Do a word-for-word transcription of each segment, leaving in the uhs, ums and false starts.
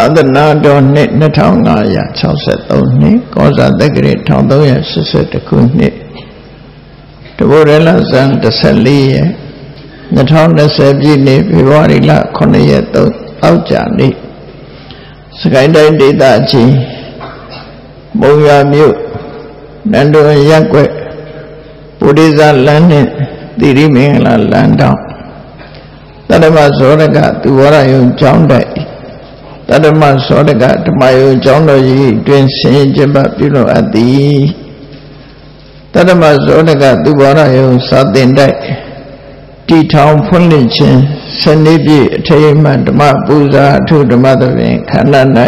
သနာတော်နှစ်နှစ်ထောင်ငါးရာခြောက်ဆယ်သုံးနှစ်ကောဇာတက္ကရာတစ်ထောင်သုံးရာရှစ်ဆယ်တစ်ခုနှစ်တဘုရလဇန်တစ်ဆယ်လေးရက်နှစ်ထောင်နှစ်ဆယ်ပြည့်နှစ်ဖေဖော်ဝါရီလခုနှစ်ရက်သုံးအောက်ကြနေ့စကိုင်းတိုင်းဒေသကြီးမုံရွာမြို့နန္ဒဝန်ရပ်ကွက်ပုရိသလမ်းနှင့်သီရိမင်္ဂလာလမ်းတောင်တတ္တမဇောရကသူဝရယုံကျောင်းတိုက်တတ္တမဇောရကဓမ္မယုံကျောင်းတော်ကြီးတွင်ဆင်ကျင်းပပြုလုပ်အပ်သည်တတ္တမဇောရကသူဝရယုံစာသင်တိုက်တီထောင်ဖွင့်လှစ်ခြင်းဆယ်နှစ်ပြည့်အထိမ်းအမှတ်ဓမ္မပူဇာအထုဓမ္မသဘင်ခန္ဓာ၌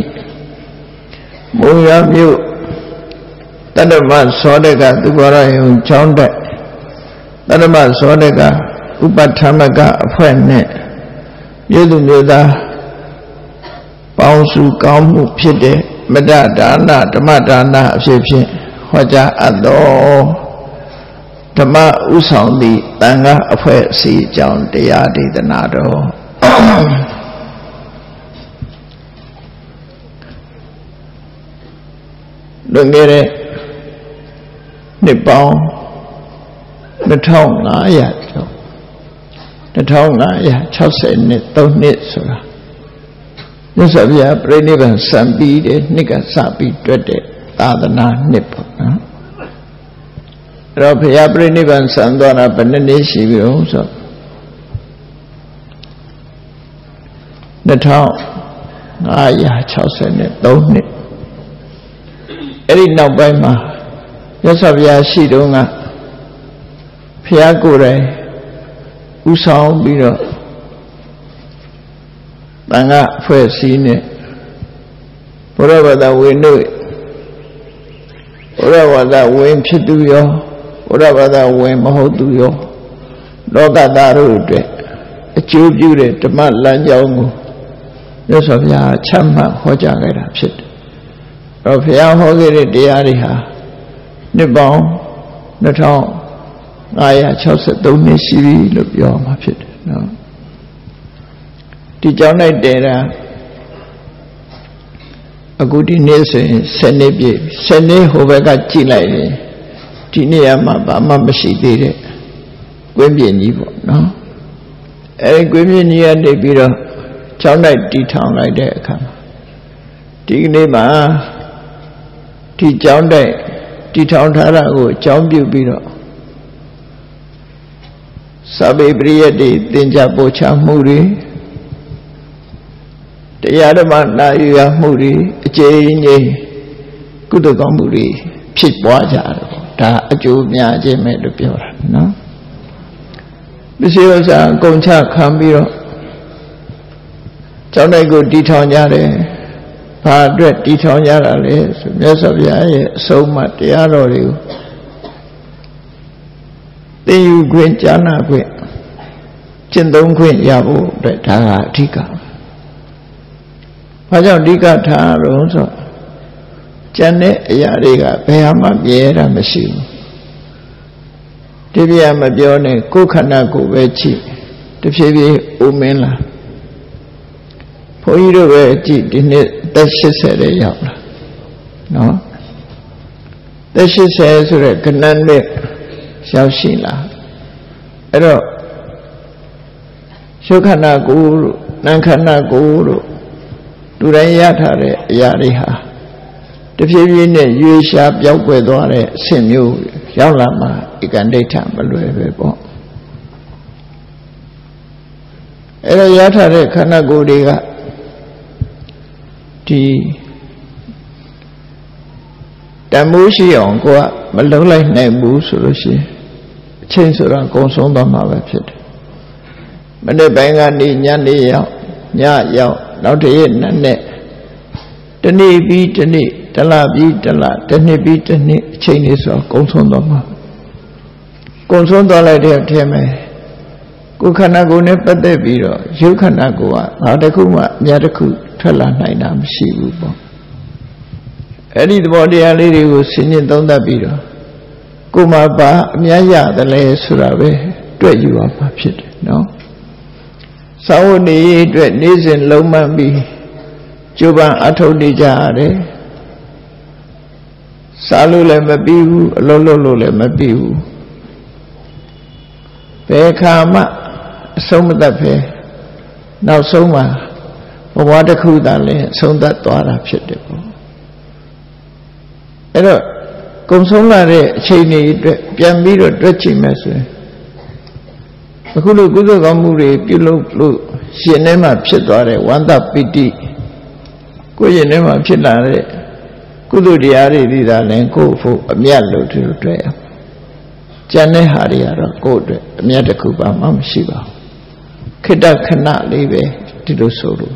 မုံရွာမြို့တတ္တမဇောရကသူဝရယုံကျောင်းတိုက်တတ္တမဇောရကဥပဋ္ဌာမကအဖွဲ့နဲ့မြို့သူမြို့သားပေါင်းစုကောင်းမှုဖြစ်တဲ့မတ္တဒါနဓမ္မဒါနအဖြစ်ဖြင့်ဟောကြားအပ်သောဓမ္မဥဆောင်သည့်သံဃာအဖွဲ့အစည်းအကြောင်းတရားဒေသနာတော်လွန်ခဲ့တဲ့နှစ်ပေါင်းနှစ်ထောင်ငါးရာကျော်တစ်ထောင်ငါးရာခြောက်ဆယ်နှစ်သုံးနှစ်ဆိုတာမြတ်စွာဘုရားပြိဋိဘံစံပြီးတဲ့နှစ်ကစပြီးတွက်တဲ့သာသနာနှစ်ပေါ့နော်အဲ့တော့ဘုရားပြိဋိဘံစံသွားတာဘယ်နှစ်နှစ်ရှိပြီလို့ဆိုနှစ်ထောင်ငါးရာခြောက်ဆယ်သုံးနှစ်အဲ့ဒီနောက်ပိုင်းမှာမြတ်စွာဘုရားရှိတုန်းကဘုရားကိုယ်တိုင်ဥဆောင်ပြီးတော့တန်ခါအဖွဲ့အစည်းနဲ့ဘုရားဘာသာဝင်တို့ဘုရားဘာသာဝင်ဖြစ်သူရောဘုရားဘာသာဝင်မဟုတ်သူရောလောကသားတို့အတွက်အကျိုးပြုတဲ့ဓမ္မလမ်းကြောင်းကိုမြတ်စွာဘုရားချမှတ်ဟောကြားခဲ့တာဖြစ်တယ်။အဲတော့ဘုရားဟောခဲ့တဲ့တရားတွေဟာနှစ်ပေါင်းနှစ်ထောင်ငါးရာခြောက်ဆယ်သုံးနှစ်ရှိပြီလို့ပြောမှာဖြစ်တယ်နော်ဒီကြောင့်လိုက်တယ်တာအခုဒီနေ့ဆိုရင်ဆယ်နှစ်ပြည့်ဆယ်နှစ်ဟိုဘက်ကကြည့်လိုက်ရင်ဒီနေ့ရမှာဘာမှမရှိသေးတဲ့ကွင်းပြင်ကြီးပေါ့နော်အဲဒီကွင်းပြင်ကြီးကနေပြီးတော့ကျောင်းလိုက်တီထောင်လိုက်တဲ့အခါမှာဒီကနေ့မှာဒီကျောင်းတိုက်တီထောင်ထားတာကိုအကြောင်းပြုပြီးတော့စာပေပရိယတ်တွေသင်ကြားပို့ချမှုတွေတရားဓမ္မနာယူရမှုတွေအကျဉ်းချင်းကုသိုလ်ကောင်းမှုတွေဖြစ်ပွားကြတယ်ဒါအကျိုးများခြင်းပဲလို့ပြောတာနော်ပစ္စည်းဥစ္စာကုန်ချခံပြီးတော့ကျောင်းတိုက်ကိုတီထောင်ကြတယ်ဘာအတွက်တီထောင်ကြတာလဲဆိုမြတ်စွာဘုရားရဲ့အဆုံးအမတရားတော်တွေကိုသင်ယူခွင့်ကြားနာခွင့်ကျင့်သုံးခွင့်ရဖို့အတွက်ဒါကအဓိကဘာကြောင့်အဓိကထားတော့ဆိုကျန်တဲ့အရာတွေကဘယ်မှမြဲတာမရှိဘူးဒီပြမပြောနဲ့ကိုယ်ခန္ဓာကိုယ်ပဲကြည့်တဖြည်းဖြည်းအိုမင်းလာဘုန်းကြီးတို့ပဲကြည့်ဒီနှစ်သက်ရှစ်ဆယ်တဲ့ရောက်လာနော်သက်ရှစ်ဆယ်ဆိုတဲ့ကဏ္ဍနဲ့ရောက်ရှိလာအဲ့တော့ရှုခန္ဓာကိုယ်တို့နာမ်ခန္ဓာကိုယ်တို့လူတိုင်းရထားတဲ့အရာတွေဟာတဖြည်းဖြည်းနဲ့ရွေးရှားပြောက်ွယ်သွားတဲ့အဆင့်မျိုးရောက်လာမှဧကန္ဒိဋ္ဌမလွယ်ပဲပေါ့အဲ့တော့ရထားတဲ့ခန္ဓာကိုယ်တွေကဒီတမိုးရှိအောင်ကိုကမလုံးလိုက်နိုင်ဘူးဆိုလို့ရှိရင်အချိန်ဆိုတာကုံဆုံးသွားမှာပဲဖြစ်တယ်မနေ့ပိုင်းကနေညနေရောက်ညရောက်နောက်တရက်နဲ့နဲ့တနေ့ပြီးတနေ့တလပြီးတလတနှစ်ပြီးတနှစ်အချိန်လေးဆိုကုံဆုံးသွားမှာကုံဆုံးသွားလိုက်တဲ့အထက်မှာကိုယ်ခန္ဓာကိုယ်နဲ့ပတ်သက်ပြီးတော့ရုပ်ခန္ဓာကိုယ်ကဘာတစ်ခုမှအများတစ်ခုထွက်လာနိုင်တာမရှိဘူးပေါ့အဲ့ဒီသဘောတရားလေးတွေကိုဆင်ញင်သုံးသပ်ပြီးတော့ကိုယ်မှာဘာအများရတယ်လဲဆိုတာပဲတွေ့ယူရမှာဖြစ်တယ်နော်သာဝတိအတွက်နေ့စဉ်လုံးမှန်ပြီးကျိုးပန်းအထုတ်နေကြရတယ်စားလို့လည်းမပြီးဘူးအလုံးလုံးလို့လည်းမပြီးဘူးဘယ်ခါမှအဆုံးမတတ်ပဲနောက်ဆုံးမှာဘဝတစ်ခုသာလဲဆုံးသက်သွားတာဖြစ်တယ်ပေါ့အဲ့တော့ကုံဆုံးလာတဲ့အချိန်တွေအတွက်ပြန်ပြီးတော့တွက်ကြည့်မယ်ဆိုရင်အခုလိုကုသိုလ်ကောင်းမှုတွေပြုလုပ်လို့ရှင်ထဲမှာဖြစ်သွားတဲ့ဝန္တပိတိကိုယ်ရင်ထဲမှာဖြစ်လာတဲ့ကုသိုလ်တရားတွေဒီသာလည်းကိုယ့်ဖို့အမြတ်လို့သူတို့တွေ့ရကျန်တဲ့ဟာတွေကတော့ကိုယ့်အတွက်အမြတ်တစ်ခုပါမှမရှိပါဘူးခိတ္တခဏလေးပဲဒီလိုဆိုလို့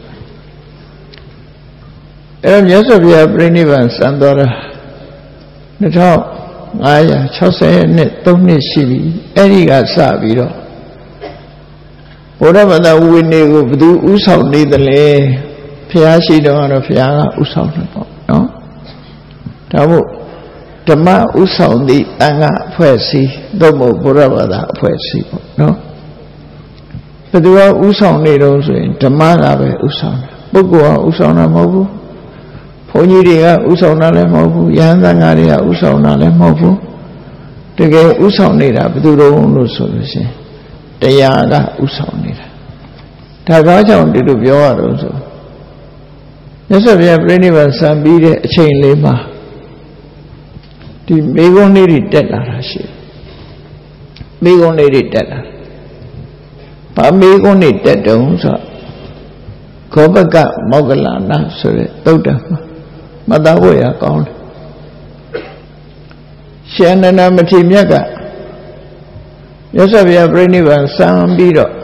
အဲ့တော့မြတ်စွာဘုရားပြိဋိဘံစံတော်တာနှစ်ထောင်ငါးရာ၆၀နှစ်သုံးနှစ်ရှိပြီအဲ့ဒီကစပြီးတော့ဘုရားဘာသာဝိနည်းကိုဘယ်သူဥဆောင်နေသလဲဘုရားရှိတော်ကတော့ဘုရားကဥဆောင်တယ်ပေါ့နော်ဒါမို့ဓမ္မဥဆောင်သည့်အင်္ဂအဖွဲ့အစည်းသို့မဟုတ်ဘုရားဘာသာအဖွဲ့အစည်းပေါ့နော်ဘယ်သူကဥဆောင်နေတော့ဆိုရင်ဓမ္မကပဲဥဆောင်တယ်ပုဂ္ဂိုလ်ကဥဆောင်တာမဟုတ်ဘူးဘုန်းကြီးတွေကဥဆောင်တာလည်းမဟုတ်ဘူးယဟန်သံဃာတွေကဥဆောင်တာလည်းမဟုတ်ဘူးတကယ်ဥဆောင်နေတာဘယ်သူတော့လို့ဆိုလို့ရှိရင်တရားကဥဆောင်နေတာဒါကားကြောင့်ဒီလိုပြောရတော့ဆိုမြတ်စွာဘုရားပြိဋိဘံစံပြီးတဲ့အချိန်လေးမှာဒီမိဂုံးလေးတွေတက်လာတာရှိတယ်မိဂုံးလေးတွေတက်လာဘာမိဂုံးတွေတက်တုံးဆိုခောပကမောဂလနာဆိုတဲ့သုတ်တံမှာမသားဖို့ရကောင်းတယ်ရှင်နန္ဒမထေရမြတ်ကမြတ်စွာဘုရားပြိဋိဘံစံပြီးတော့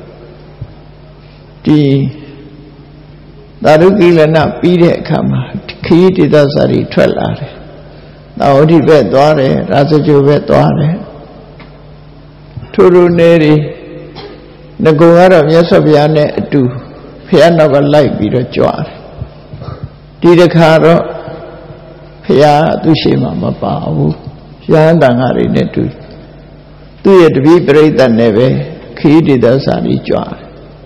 ဒီသာဓုကိလနပြီးတဲ့အခါမှာခရီးဒေသစာရီထွက်လာတယ်။သာဝတိဘက်သွားတယ်ရာဇဂိုဘက်သွားတယ်ထိုလိုနေတွေငကုံကတော့မြတ်စွာဘုရားနဲ့အတူဘုရားနောက်ကလိုက်ပြီးတော့ကြွားတယ်ဒီတစ်ခါတော့ဘုရားသူ့ရှိမှမပါဘူးရဟန်းတန်ဃာတွေနဲ့တူသူ့ရဲ့တပည့်ပရိသတ်နဲ့ပဲခရီးဒေသစာရီကြွားတယ်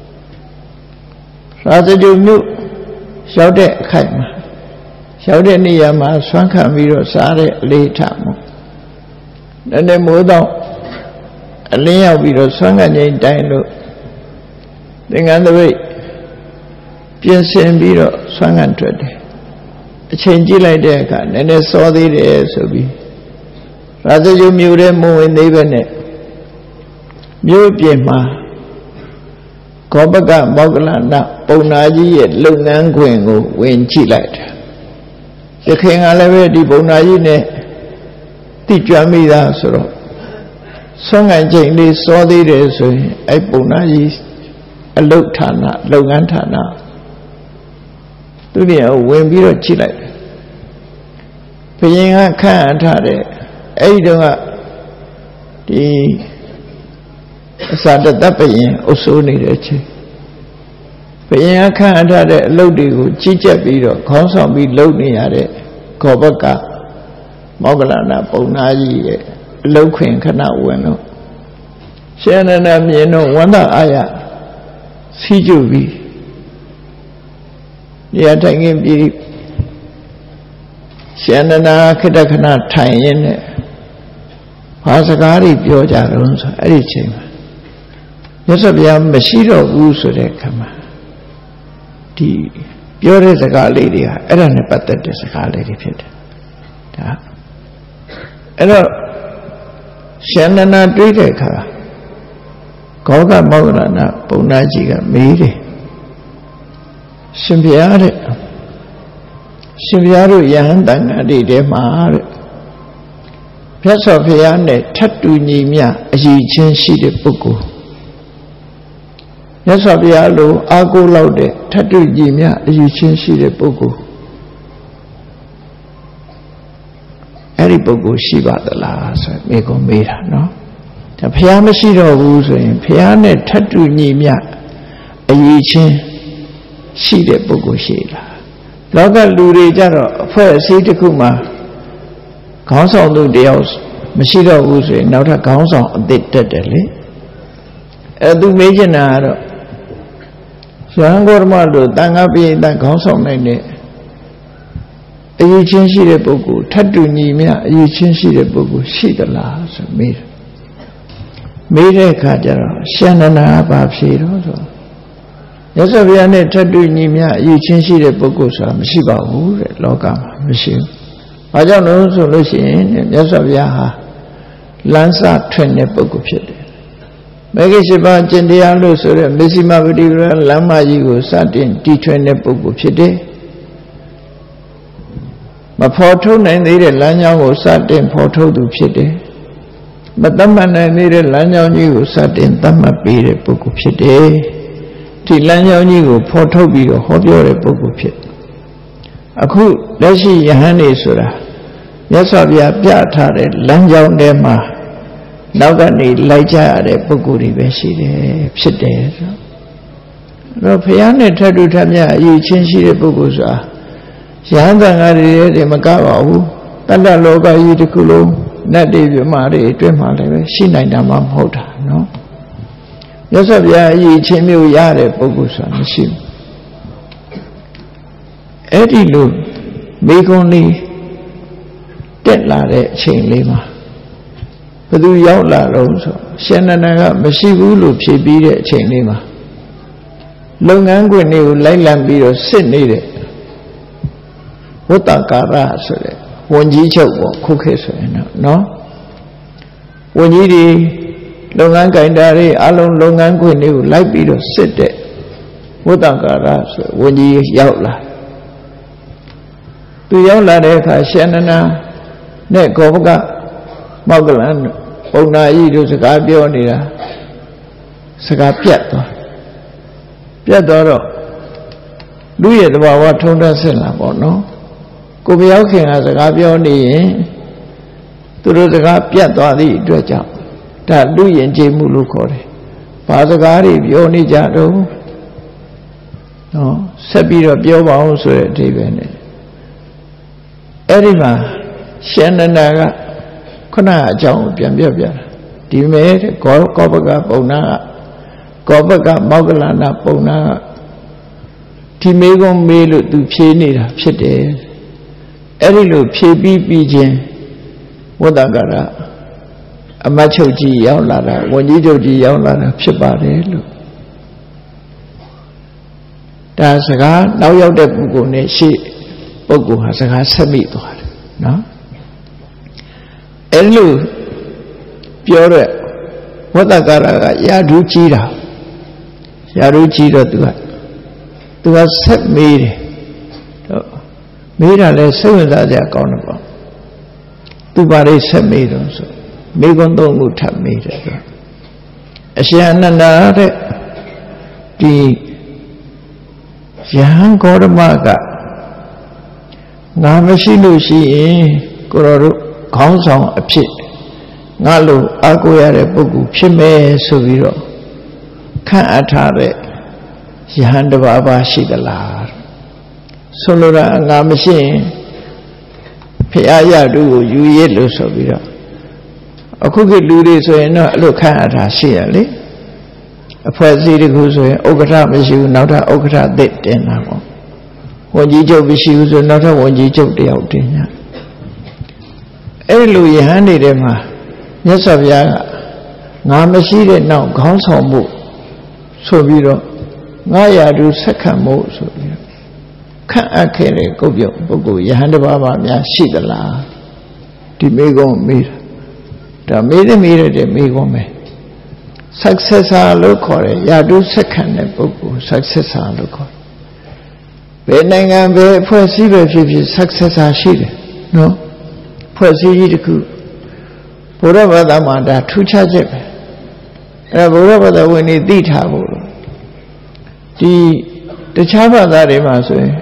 ရာဇဂိုမြို့ရောက်တဲ့အခိုက်မှာရောက်တဲ့နေရာမှာဆွမ်းခံပြီးတော့စားတဲ့အလေးထားမှုနည်းနည်းမိုးတော့အလင်းရောက်ပြီးတော့ဆွမ်းခံချိန်တိုင်လို့သင်္ကန်းသပိတ်ပြင်ဆင်ပြီးတော့ဆွမ်းခံထွက်တယ်အချိန်ကြည့်လိုက်တဲ့အခါနည်းနည်းစောသေးတယ်ဆိုပြီးရာဇဂိုမြို့ထဲမဝင်သေးပဲနဲ့မြို့ပြင်မှာခောပကမောဂလနာပုံနာကြီးရဲ့လုပ်ငန်းခွင်ကိုဝင်ကြည့်လိုက်တယ်။ရခင်ကလည်းပဲဒီပုံနာကြီးနဲ့တိကျွမ်းမိသားဆိုတော့ဆွမ်းခံချိန်လေးစောသေးတယ်ဆိုရင်အဲ့ပုံနာကြီးအလုတ်ဌာနလုပ်ငန်းဌာနသူเนี่ยဝင်ပြီးတော့ကြည့်လိုက်တယ်။ဘုရင်ကခန့်အပ်ထားတဲ့အဲ့ဒီတော့ကဒီအစာတတ်ဘုရင်အုပ်စိုးနေတဲ့အချိန်ဘုရင်အခန့်အထားတဲ့အလုပ်တွေကိုကြီးကြပ်ပြီးတော့ခေါင်းဆောင်ပြီးလုပ်နေရတဲ့ခောပကမောဂလနာပုံနာကြီးရဲ့အလုပ်ခွင်ခဏဝင်လို့ရှင်နန္ဒမြင်တော့ဝန္ဒအာရစီးကျူပြီးနေရာထိုင်ခင်းပြီးရှင်နန္ဒခိတ္တခဏထိုင်ရင်းနဲ့ဘာစကားတွေပြောကြတော့ဆိုအဲ့ဒီချိန်မှာမြတ်စွာဘုရားမရှိတော့ဘူးဆိုတဲ့အခါမှာဒီပြောတဲ့စကားလေးတွေဟာအဲ့ဒါနဲ့ပတ်သက်တဲ့စကားလေးတွေဖြစ်တယ်ဒါအဲ့တော့ရှင်နန္ဒတွေးတဲ့အခါဂောဂမောဂလနာပုံနာကြီးကမေးတယ်ရှင်ဘုရားတဲ့ရှင်ဘုရားတို့ယဟန်တန်ဃာတွေထဲမှာတဲ့မြတ်စွာဘုရားနဲ့ထပ်တူညီမျှအရည်ချင်းရှိတဲ့ပုဂ္ဂိုလ်မြတ်စွာဘုရားလိုအာကိုလောက်တဲ့ထပ်တူညီမျှအရည်ချင်းရှိတဲ့ပုဂ္ဂိုလ်အဲ့ဒီပုဂ္ဂိုလ်ရှိပါသလားဆိုမိကုံမေးတာနော်ဒါဘုရားမရှိတော့ဘူးဆိုရင်ဘုရားနဲ့ထပ်တူညီမျှအရည်ချင်းရှိတဲ့ပုဂ္ဂိုလ်ရှိလားလောကလူတွေကြတော့အဖွဲ့အစည်းတစ်ခုမှာခေါင်းဆောင်သူတယောက်မရှိတော့ဘူးဆိုရင်နောက်ထပ်ခေါင်းဆောင်အသစ်တက်တယ်လေအဲသူမေးချင်တာကတော့ Yang korma do tangga pi tak kosong ini. Ayu cinsi de buku, thadu ni mia ayu cinsi de buku si adalah semir. Mere kajar, siapa apa sih itu? Ya sebenarnya thadu ni mia ayu cinsi de buku sah mesti bahu de lokam mesti. Ajar nu solusi ya sebenarnya lansa trend de buku pede. Bagi siapa cendia lu sore mesti mabudi lama jigo satin di trend de buku pede. Mà phô thấu này đi để lá nhau của sa tiền phô thấu đủဖြစ်đấy. Mà tâm mà này đi để lá nhau như của sa tiền tâm mà bị để bố cụcဖြစ်đấy. Thì lá nhau như của phô thấu bị của hốt vô để bố cụcဖြစ်. À khu đó là nhà này sửa ra. Nhớ sao bây giờ thả để lá nhau để mà nào cái này lấy ra để bố cục đi về xí đểဖြစ်đấy. Rồi phải này thay đổi tham gia yêu chiến sĩ để bố cục sửa. Yang tengah dia dia makau, tanda loga itu kulo, nak dia mari itu mari, sini nama hoda, no. Jasa dia ini cemil ya de fokusan mesin. Edi lu, mereka ni tetlah de ceng lima. Betul jauh lah loh, siapa nak mesin bulu sebi de ceng lima. Longan gue ni ulai lambi ro sen ni de. Utakara sore, wonji cakap kukhe sore, no. Wonji di longan kain dari alung longan kue ni ulai biru sete. Utakara sore, wonji jauh lah. Tu jauh lah deh kasihan na, ne kau buka magalan, puna itu sekapio ni lah, sekapiat tu, piat tu ro. Dua tu bawa thunda senlah bono. Cô béo khi nào sẽ gặp nhau đi, tôi rồi sẽ gặp biết toa đi đưa chào, đã đối diện chế mù lục khỏi, bà sẽ gặp đi béo đi chả đâu, nó sẽ bị rồi béo bao rồi thì về này, ấy đi mà, xem nên là cái, con nào cháu béo béo béo, thì mấy có có bất cứ bầu na, có bất cứ bao cái là na bầu na, thì mấy con mấy lụt từ phía này là phía đấy. Eri lu phi bi bi chen Wadakara Amachoji yao lara Wanjijoji yao lara phitပါတယ်လို့ဒါစကားနောက်ရောက်တဲ့ပုဂ္ဂိုလ်နဲ့ရှေ့ပုဂ္ဂိုလ်ဟာစကားဆက်မိသွားတယ်နော်အဲ့လိုပြောတဲ့ဝတ္တကာရကယာဓုကြီးတာယာဓုကြီးတော့သူကသူကဆက်မေးတယ်မေးတာလဲစိတ်ဝင်စားကြကောင်းတယ်ပေါ့သူဘာလေးဆက်မေးတော့ဆိုမေးခွန်းသုံးခုထပ်မေးတယ်ဆိုအရှင်အနန္ဒာတဲ့ဒီယဟန်ဂေါတမကငါမရှိလို့ရှိရင်ကိုတော်တို့ခေါင်းဆောင်အဖြစ်ငါလိုအားကိုးရတဲ့ပုဂ္ဂိုလ်ဖြစ်မယ်ဆိုပြီးတော့ခန့်အပ်ထားတဲ့ယဟန်တစ်ပါးပါရှိသလားဆိုလိုတာငါမရှိရင်ဖရာရတုကိုယူရည်လို့ဆိုပြီးတော့အခုခေတ်လူတွေဆိုရင်တော့အဲ့လိုခန့်အပ်ထားရှိရလေအဖွဲ့အစည်းတစ်ခုဆိုရင်ဥက္ကဋ္ဌမရှိဘူးနောက်ထပ်ဥက္ကဋ္ဌသစ်တင်တာပေါ့ဝန်ကြီးချုပ်မရှိဘူးဆိုနောက်ထပ်ဝန်ကြီးချုပ်တယောက်တင်ညာအဲ့လိုယဟန်နေတဲ့မှာမြတ်စွာဘုရားကငါမရှိတဲ့နောက်ခေါင်းဆောင်မှုဆိုပြီးတော့ငါရာထူးဆက်ခံမှုဆိုပြီးတော့ခန့်အပ်ခဲ့တဲ့ကုတ်ပြုတ်ပုဂ္ဂိုလ်ယဟန်တစ်ပါးပါများရှိသလားဒီမိကုံးမေးတာဒါမေးတယ်မေးတဲ့မိကုံးပဲsuccessor လို့ခေါ်တယ်ယာတုဆက်ခံတဲ့ပုဂ္ဂိုလ် successor လို့ခေါ်ဘယ်နိုင်ငံပဲအဖွဲ့အစည်းပဲဖြစ်ဖြစ် successor ရှိတယ်နော်အဖွဲ့အစည်းကြီးတစ်ခုဘုရားဘာသာမှာဒါထူးခြားချက်ပဲအဲဘုရားဘာသာဝင်တွေသိထားဖို့ဒီတခြားဘာသာတွေမှာဆိုရင်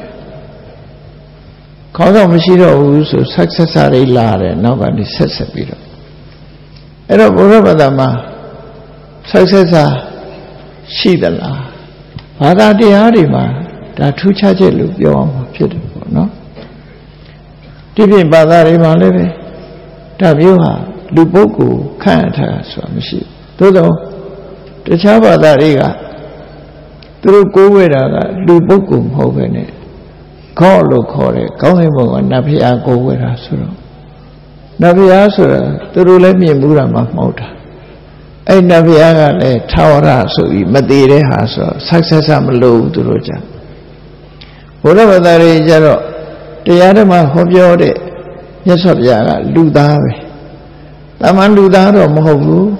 ခေါင်းဆောင်မရှိတော့ဘူးဆို successor တွေလာတယ်နောက်ကနေဆက်ဆက်ပြီးတော့အဲ့တော့ဘုရားဘာသာမှာsuccessor ရှိသလားဘာသာတရားတွေမှာဒါထူးခြားချက်လို့ပြောအောင်ဖြစ်တယ်ပေါ့နော်ဒီပြင်ဘာသာတွေမှာလည်းပဲဒါမျိုးဟာလူပုဂ္ဂိုလ်ခန့်ထားဆိုတာမရှိဘူးသို့သောတခြားဘာသာတွေကသူတို့ကိုးဝဲတာကလူပုဂ္ဂိုလ်မဟုတ်ပဲနဲ့ခေါ်လို့ခေါ်တယ်ကောင်းကင်ဘုံကနတ်ဖျားကိုးဝဲတာဆိုတော့နတ်ဖျားဆိုတာသူတို့လည်းမြင်မှုတာမှမဟုတ်တာအဲ့နတ်ဖျားကလည်းထာဝရဆိုပြီးမသေးတဲ့ဟာဆိုတော့ဆက်ဆက်ဆက်မလို့သူတို့ကြဘုရားဘာသာရေးကြတော့တရားဓမ္မဟောပြောတဲ့မြတ်စွာဘုရားကလူသားပဲတာမန်လူသားတော့မဟုတ်ဘူး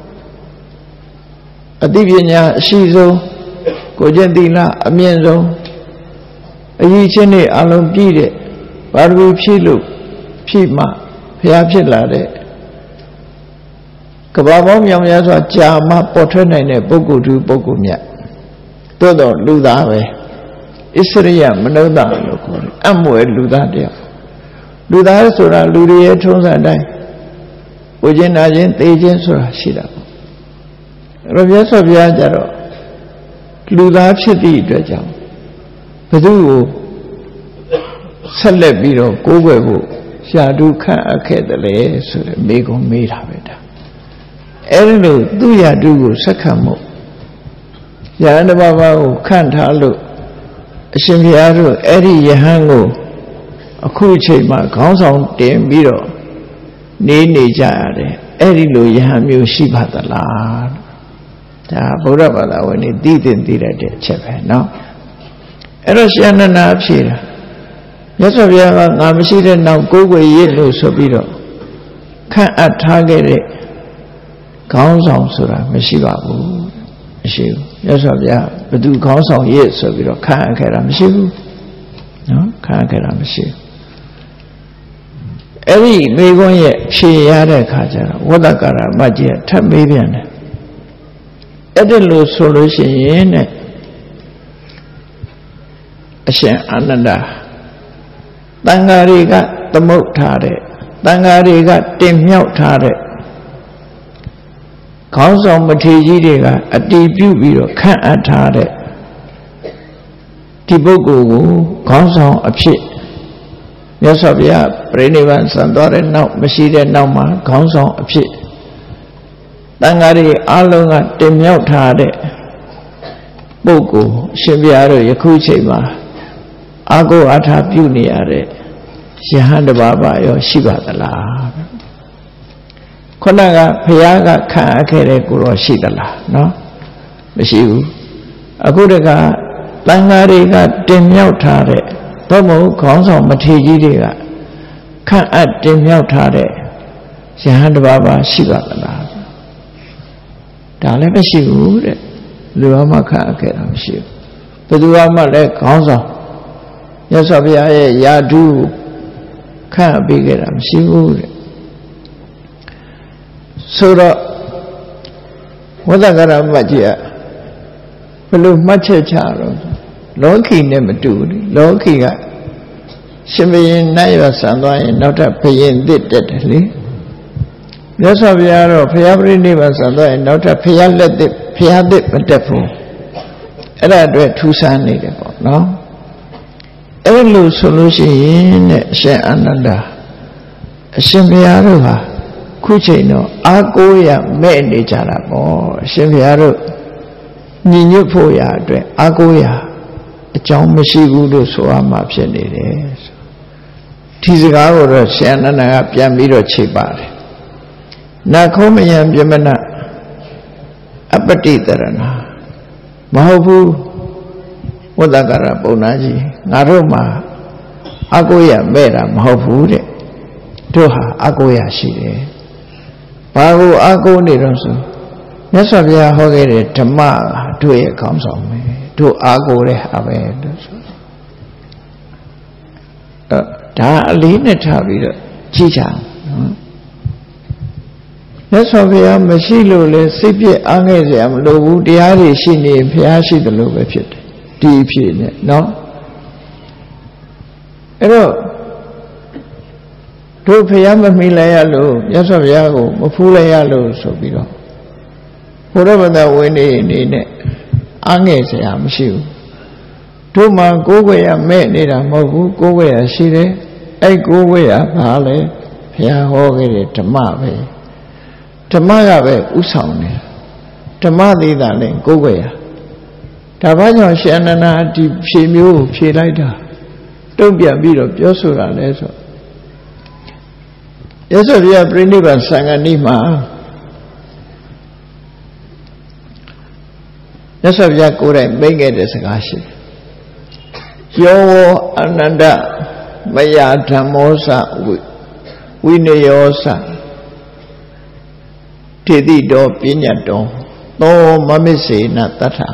အသိပညာအရှိဆုံးကိုကျင့်သီလအမြင့်ဆုံးအရေးချင်းတွေအလုံးပြည့်တဲ့ဘာလို့ဖြည့်လို့ဖြည့်မှဘုရားဖြစ်လာတဲ့ကဘာပေါင်းမြောင်များစွာကြာမှပေါ်ထွက်နိုင်တဲ့ပုဂ္ဂိုလ်သူပုဂ္ဂိုလ်မြတ်သို့တော့လူသားပဲဣစရိယမနုဿလို့ခေါ်တယ်အမွယ်လူသားတယောက်လူသားဆိုတာလူတွေရဲ့ထုံးစံတိုင်းဝိကျင်နာခြင်းသေခြင်းဆိုတာရှိတာပေါ့အဲ့တော့မြတ်စွာဘုရားကြတော့လူသားဖြစ်သည့်အတွက်ကြောင့်ဘယ်သူကိုဆက်လက်ပြီးတော့ကိုးကွယ်ဖို့ရှာတုခန့်အပ်ခဲ့တယ်လေဆိုတဲ့မိကုံမေးတာပဲဒါအဲ့ဒီလိုသူ့ရာတုကိုဆက်ခံမှုယဟန်တစ်ပါးပါးကိုခန့်ထားလို့အရှင်ဘုရားတို့အဲ့ဒီယဟန်ကိုအခုအချိန်မှာခေါင်းဆောင်တင်ပြီးတော့နေနေကြရတယ်အဲ့ဒီလိုယဟန်မျိုးရှိပါသလားဒါဗုဒ္ဓဘာသာဝင်တွေသိသိသိတဲ့အချက်ပဲเนาะအဲ့တော့ရှင်အနန္ဒာဖြေတာမြတ်စွာဘုရားကငါမရှိတဲ့နောက်ကိုးကွယ်ရည်လို့ဆိုပြီးတော့ခန့်အပ်ထားခဲ့တဲ့ခေါင်းဆောင်ဆိုတာမရှိပါဘူးမရှိဘူးမြတ်စွာဘုရားဘယ်သူခေါင်းဆောင်ရည်ဆိုပြီးတော့ခန့်အပ်ခဲ့တာမရှိဘူးเนาะခန့်အပ်ခဲ့တာမရှိဘူးအဲ့ဒီမိဂုံးရဲ့ဖြေရတဲ့အခါကျတော့ဝတ္တကာရမကြီးကထပ်မေးပြန်တယ်အဲ့ဒါလို့ဆိုလို့ရှိရင်တဲ့အရှင်အာနန္ဒာတန်ဃာတွေကသမုတ်ထားတဲ့တန်ဃာတွေကတင်မြောက်ထားတဲ့ခေါင်းဆောင်မထေရကြီးတွေကအတီးပြုပြီးတော့ခန့်အပ်ထားတဲ့ဒီပုဂ္ဂိုလ်ကိုခေါင်းဆောင်အဖြစ်မြတ်စွာဘုရားပြိဋိဘံဆံသွားတဲ့နောက်မရှိတဲ့နောက်မှာခေါင်းဆောင်အဖြစ်တန်ဃာတွေအလုံးကတင်မြောက်ထားတဲ့ပုဂ္ဂိုလ်ရှင်ဘုရားတို့ယခုချိန်မှာအာကိုအထာပြုနေရတဲ့ယဟန်တစ်ပါးပါရောရှိပါသလားခုနကဘုရားကခံအပ်ခဲ့တဲ့ကိုတော့ရှိသလားနော်မရှိဘူးအခုတကတန်ဃာတွေကတင်မြောက်ထားတဲ့သို့မဟုတ်ခေါင်းဆောင်မထေရကြီးတွေကခံအပ်တင်မြောက်ထားတဲ့ယဟန်တစ်ပါးပါရှိပါသလားဒါလည်းမရှိဘူးတဲ့လူအမခံအပ်ခဲ့တာမရှိဘူးဘယ်သူမှလည်းခေါင်းဆောင်မြတ်စွာဘုရားရဲ့ယာတုခန့်ပေးခဲ့တာမရှိဘူးတဲ့ဆိုတော့ဝတ္တကရမကြီးကဘယ်လိုမှတ်ချက်ချတော့လောကီနဲ့မတူဘူးလောကီကရှင်ဘုရင်နတ်ရဆံသွားရင်နောက်ထပ်ဘုရင်သစ်တက်တယ်လေမြတ်စွာဘုရားတော့ဘုရားပြိဋိဘံဆံသွားရင်နောက်ထပ်ဘုရားလက်သစ်ဘုရားသစ်မတက်ဘူးအဲ့ဒါအတွက်ထူးဆန်းနေတယ်ပေါ့နော်အဲ့လိုဆိုလို့ရှိရင်တဲ့အရှင်အာနန္ဒာအရှင်ဘုရားတို့ဟာခုချိန်တော့အာကိုရမဲ့နေကြတာပေါ့အရှင်ဘုရားတို့ညီညွတ်ဖို့ရာအတွက်အာကိုရအကြောင်းမရှိဘူးလို့ဆိုရမှာဖြစ်နေတယ်ဒီစကားကိုတော့ရှင်အာနန္ဒာကပြန်ပြီးတော့ခြေပါတယ်နာခောမယံပြမနအပတိတရဏမဟုတ်ဘူးဝတ္တကာရပုံနာကြီးငါတို့မှာအကိုရမဲ့တာမဟုတ်ဘူးတဲ့တို့ဟာအကိုရရှိတယ်ဘာကိုအကိုနေတော့ဆိုမြတ်စွာဘုရားဟောခဲ့တဲ့ဓမ္မတို့ရဲ့ခေါင်းဆောင်ပဲတို့အကိုတဲ့ဟာပဲလို့ဆိုအဲဒါအလေးနဲ့ထားပြီးတော့ကြည့်ကြအောင်နော်မြတ်စွာဘုရားမရှိလို့လေစိတ်ပြည့်အားငယ်เสียမလိုဘူးတရားတွေရှိနေဘုရားရှိတယ်လို့ပဲဖြစ်တယ်ဒီအဖြစ်နဲ့နော်အဲ့တော့တို့ဘုရားမမိလိုက်ရလို့မြတ်စွာဘုရားကိုမဖူးလိုက်ရလို့ဆိုပြီးတော့ဘုရားဗန္ဒဝင်နေနေနဲ့အားငယ်เสียမရှိဘူးတို့မှကိုးကွယ်ရမဲ့နေတာမဟုတ်ဘူးကိုးကွယ်ရရှိတယ်အဲ့ကိုးကွယ်ရဘာလဲဘုရားဟောခဲ့တဲ့ဓမ္မပဲဓမ္မကပဲဥဆောင်နေဓမ္မသေးတာလည်းကိုးကွယ်ရဓဒါဘာကြောင့်ရှင်အနန္ဒာဒီဖြေမျိုးဖြေလိုက်တာတုံ့ပြန်ပြီးတော့ပြောဆိုတာလဲဆိုရသော်ပြပြိဋိဘံသံဃာနိမှာရသော်ပြကိုယ်တိုင်မိတ်ခဲ့တဲ့စကားရှိတယ်ယောဝအနန္တမယဓမ္မောသဝိနယောသထေတိတောပညတ်တောသောမမစ္စေနတထ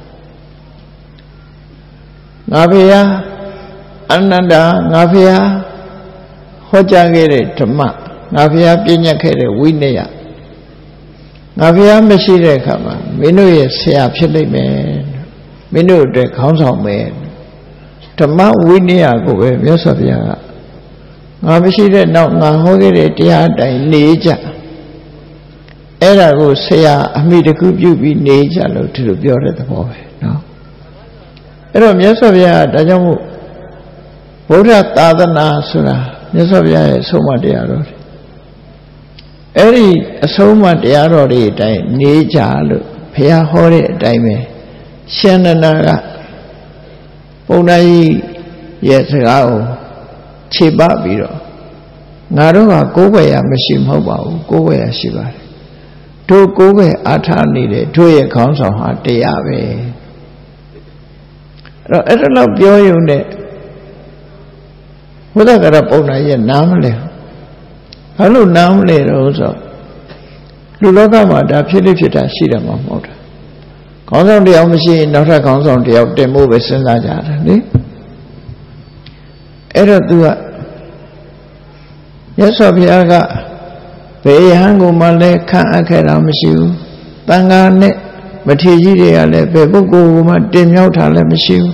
ငါဖေယအနန္တငါဖေယဟောကြားခဲ့တဲ့ဓမ္မငါဖေယပညတ်ခဲ့တဲ့ဝိနယငါဖေယမရှိတဲ့အခါမှာမင်းတို့ရဲ့ဆရာဖြစ်လိမ့်မယ်မင်းတို့အတွက်ခေါင်းဆောင်မယ်ဓမ္မဝိနယကိုပဲမြတ်စွာဘုရားကငါမရှိတဲ့နောက်ငါဟောခဲ့တဲ့တရားအတိုင်းနေကြအဲ့ဒါကိုဆရာအမိတခုပြုပြီးနေကြလို့ဒီလိုပြောတဲ့သဘောပဲနော်အဲ့တော့မြတ်စွာဘုရားဒါကြောင့်မို့ဗုဒ္ဓသာသနာဆိုတာမြတ်စွာဘုရားရဲ့အဆုံးအမတရားတော်တွေအဲ့ဒီအဆုံးအမတရားတော်တွေအတိုင်းနေကြလို့ဘုရားဟောတဲ့အတိုင်းပဲရှင်နန္ဒာကပုံနာကြီးရဲ့စကားကိုခြေပပြီးတော့ငါတို့ကကိုယ်ွယ်ရမရှိမဟုတ်ပါဘူးကိုယ်ွယ်ရရှိပါတယ်တို့ကိုယ်ွယ်အားထားနေတဲ့တို့ရဲ့ခေါင်းဆောင်ဟာတရားပဲအဲ့တော့အဲ့ဒါတော့ပြောရုံနဲ့ဘုရားကရပုံနာရဲ့နားမလဲဘာလို့နားမလဲတော့ဆိုလူလောကမှာဒါဖြစ်ဖြစ်ဖြစ်တာရှိတယ်မှာမဟုတ်တာခေါင်းဆောင်တရားမရှိရင်နောက်ထပ်ခေါင်းဆောင်တရားတင်ဖို့ပဲစဉ်းစားကြတယ်လေအဲ့တော့ तू ကမြတ်စွာဘုရားကဘယ်ယဟန်ကိုမှလည်းခံအပ်ခဲ့တာမရှိဘူးတန်ခါနဲ့မထေကြီးတွေကလည်းဘယ်ပုဂ္ဂိုလ်ကိုမှတင်မြောက်တာလည်းမရှိဘူး